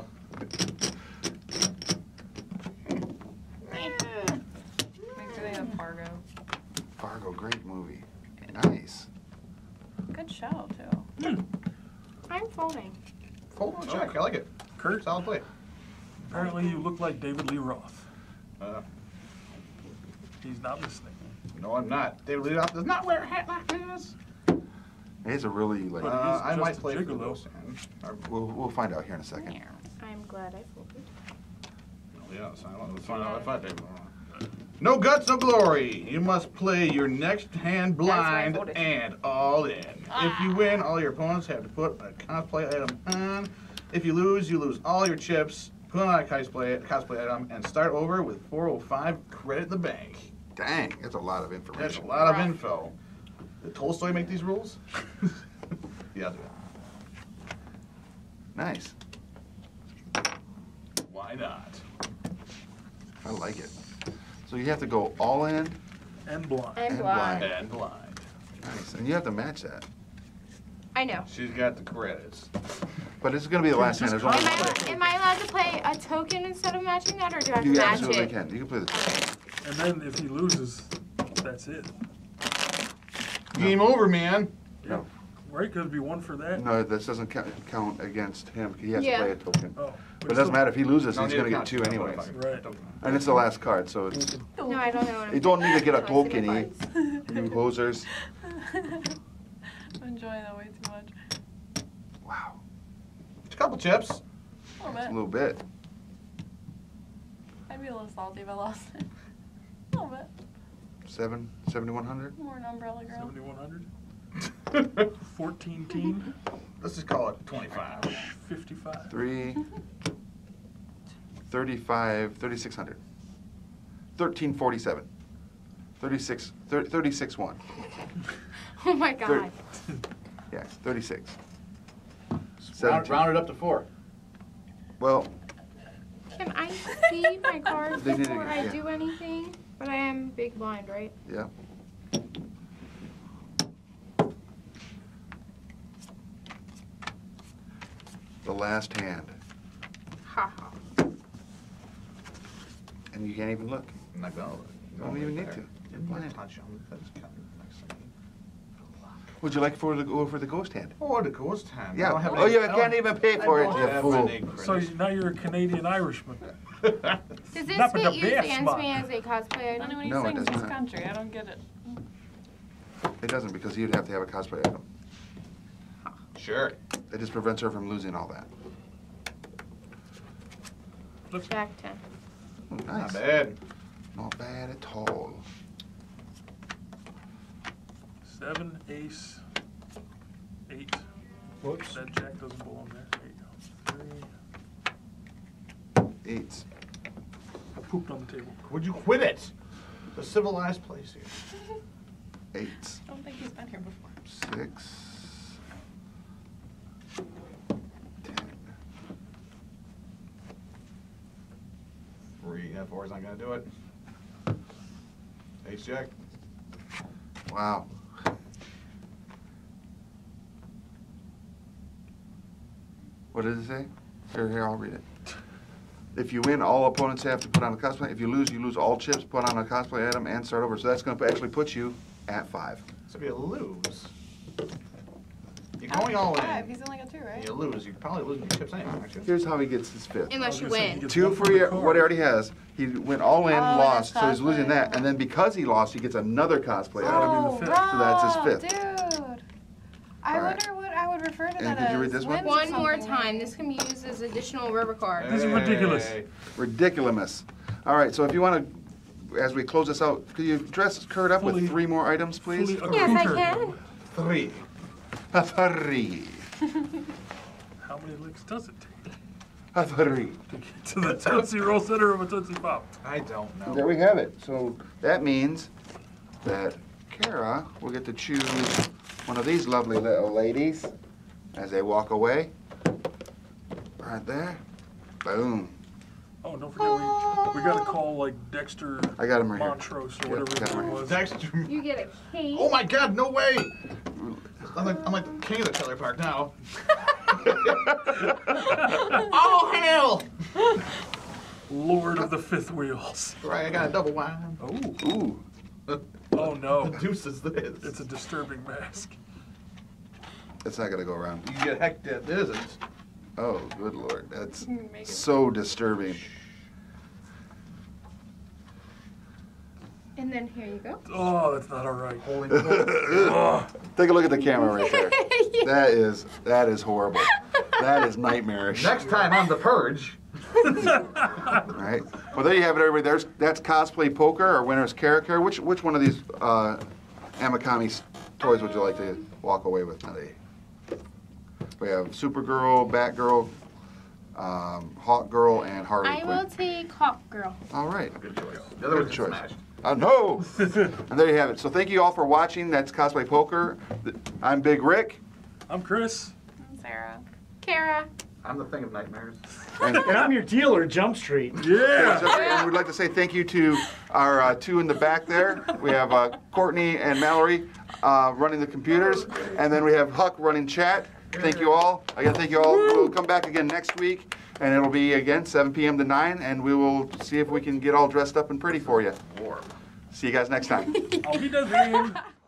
Make sure they have Fargo. Fargo, great movie. Nice. Good show, too. I'm folding. Fold on check. I like it. Kurt, Solid play. apparently you look like David Lee Roth. Uh, He's not listening. no, I'm not. David Lee Roth does not wear a hat like this. It's a really like. But Uh, he's I just might a play for the gigolo. ghost hand. Or, We'll we'll find out here in a second. I'm glad I folded. oh, yes, I don't know. Let's find out if I David Lee Roth. No guts, no glory. You must play your next hand blind voted. and all in. If you win, all your opponents have to put a cosplay item on. If you lose, you lose all your chips. Put on a cosplay, cosplay item and start over with four oh five credit in the bank. Dang, that's a lot of That's a information. lot of Rough. info. Did Tolstoy make these rules? Yeah, I'll do it. Nice. Why not? I like it. So you have to go all in. And blind. I'm And blind. blind. And blind. Nice, and you have to match that. I know. She's got the credits. But it's going to be the last hand. There's only Am I, one. allowed- am I allowed to play a token instead of matching that, or do I have You to match absolutely it? can. You can play the token. And then if he loses, that's it. Game over, man. No. Right? Could it be one for that? No, this doesn't count, count against him. He has Yeah. to play a token. Oh. But it doesn't matter if he loses. No He's need going to count. get two Don't anyways. fucking- Right. don't- And it's the last card, so it's, No, I don't know what I'm you don't need to get a doing. I see token, my eh? cards. You hosers. I'm enjoying that way too much. Wow. A couple chips. A little A bit. little bit. I'd be a little salty if I lost it. A little bit. Seven, seventy-one hundred? More an umbrella girl. seventy-one hundred? fourteen team? Let's just call it twenty-five. fifty-five? Three, thirty-five, thirty-six hundred. Thirteen forty-seven. Thirty-six, thir- thirty-six one. Oh my god. Yes, thirty-six. Round, seventeen. round it up to four. Well, Can I see my cards They need to- before I yeah. do anything? But I am big blind, right? yeah. The last hand. Ha ha. And you can't even look. I'm not gonna. You don't even need to. You're You're blind. touch them. That's kind of nice of me. Would you like for the go for the ghost hand? Oh, the ghost hand. Yeah. I don't have Oh, any- you I don't- can't even pay for I it, don't you have fool. any So credits. you- now you're a Canadian Irishman. Does this Not for get the used best against spot. me as a cosplay Then item? when he No, it sings does his not. country, I don't get it. It doesn't because you'd have to have a cosplay item. Sure. It just prevents her from losing all that. Back ten. Oh, Not nice. bad. Not bad at all. Seven, ace, eight. Whoops. That jack doesn't belong there. There you go. Three. Eights. I pooped on the table. Would you quit it? It's a civilized place here. Eights. I don't think he's been here before. Six. Ten. Three, yeah, four is not gonna do it. Ace jack. Wow. What did it say? Here, here, I'll read it. If you win, all opponents have to put on a cosplay. If you lose, you lose all chips, put on a cosplay item, and start over. So that's going to actually put you at five. So if you lose, you're going all Five. in. He's only got two, right? You lose, you're probably losing your chips anyway, aren't you? Here's how he gets his fifth. Unless you I was gonna say, he win. gets Two one for the your, card. what he already has. He went all in, Oh, and lost, it's so he's losing cosplay. that. And then because he lost, he gets another cosplay item. That'll be the Oh, fifth. bro, So that's his fifth. Dude. I All right. wonder what I would refer to And that did you as. read this one? Wins or One more something. time. This can be used as additional river card. This is ridiculous. Hey. Ridiculous. All right, so if you want to, as we close this out, could you dress Kurt up Fully- with three more items, please? Fully Yes, I accoutered. can. Three. Three. How many licks does it take Three. to get to the Tootsie Roll center of a Tootsie Pop? I don't know. There we have it. So that means that Karah will get to choose one of these lovely little ladies as they walk away. Right there. Boom. Oh, don't forget, we, we got to call like Dexter I got 'em right here. Montrose or Yep, whatever got his 'em name right was. Dexter. You get a cake. Oh my god, no way! I'm like, I'm like the king of the trailer park now. Oh hell! Lord of the Fifth Wheels. Right, I got a double wine. Oh, Ooh. oh no. The deuce is this. It's a disturbing mask. It's not going to go around. You get hecked at it isn't. Oh, good Lord. That's Make it- so disturbing. And then here you go. Oh, that's not all right. Holy Take a look at the camera right there. That is, that is horrible. That is nightmarish. Next time on The Purge. All right. Well, there you have it, everybody. There's that's Cosplay Poker. Our winner is Karah. Which which one of these uh, Amikami toys would you like to walk away with, Nelly? We have Supergirl, Batgirl, um, Hawk Girl, and Harley I Quinn. will take Hawk Girl. All right. Good choice. The other Good one's choice. smashed. Uh, no! And there you have it. So thank you all for watching. That's Cosplay Poker. I'm Big Rick. I'm Chris. I'm Sarah. Kourtnie. I'm the thing of nightmares. And, And I'm your dealer, Jump Street. Yeah. and we'd like to say thank you to our uh, two in the back there. We have uh, Kourtnie and Mallory uh, running the computers. And then we have Huck running chat. Thank you all. Again, thank you all. We'll come back again next week. And it'll be, again, seven p m to nine. And we will see if we can get all dressed up and pretty for you. War. See you guys next time. I'll be done.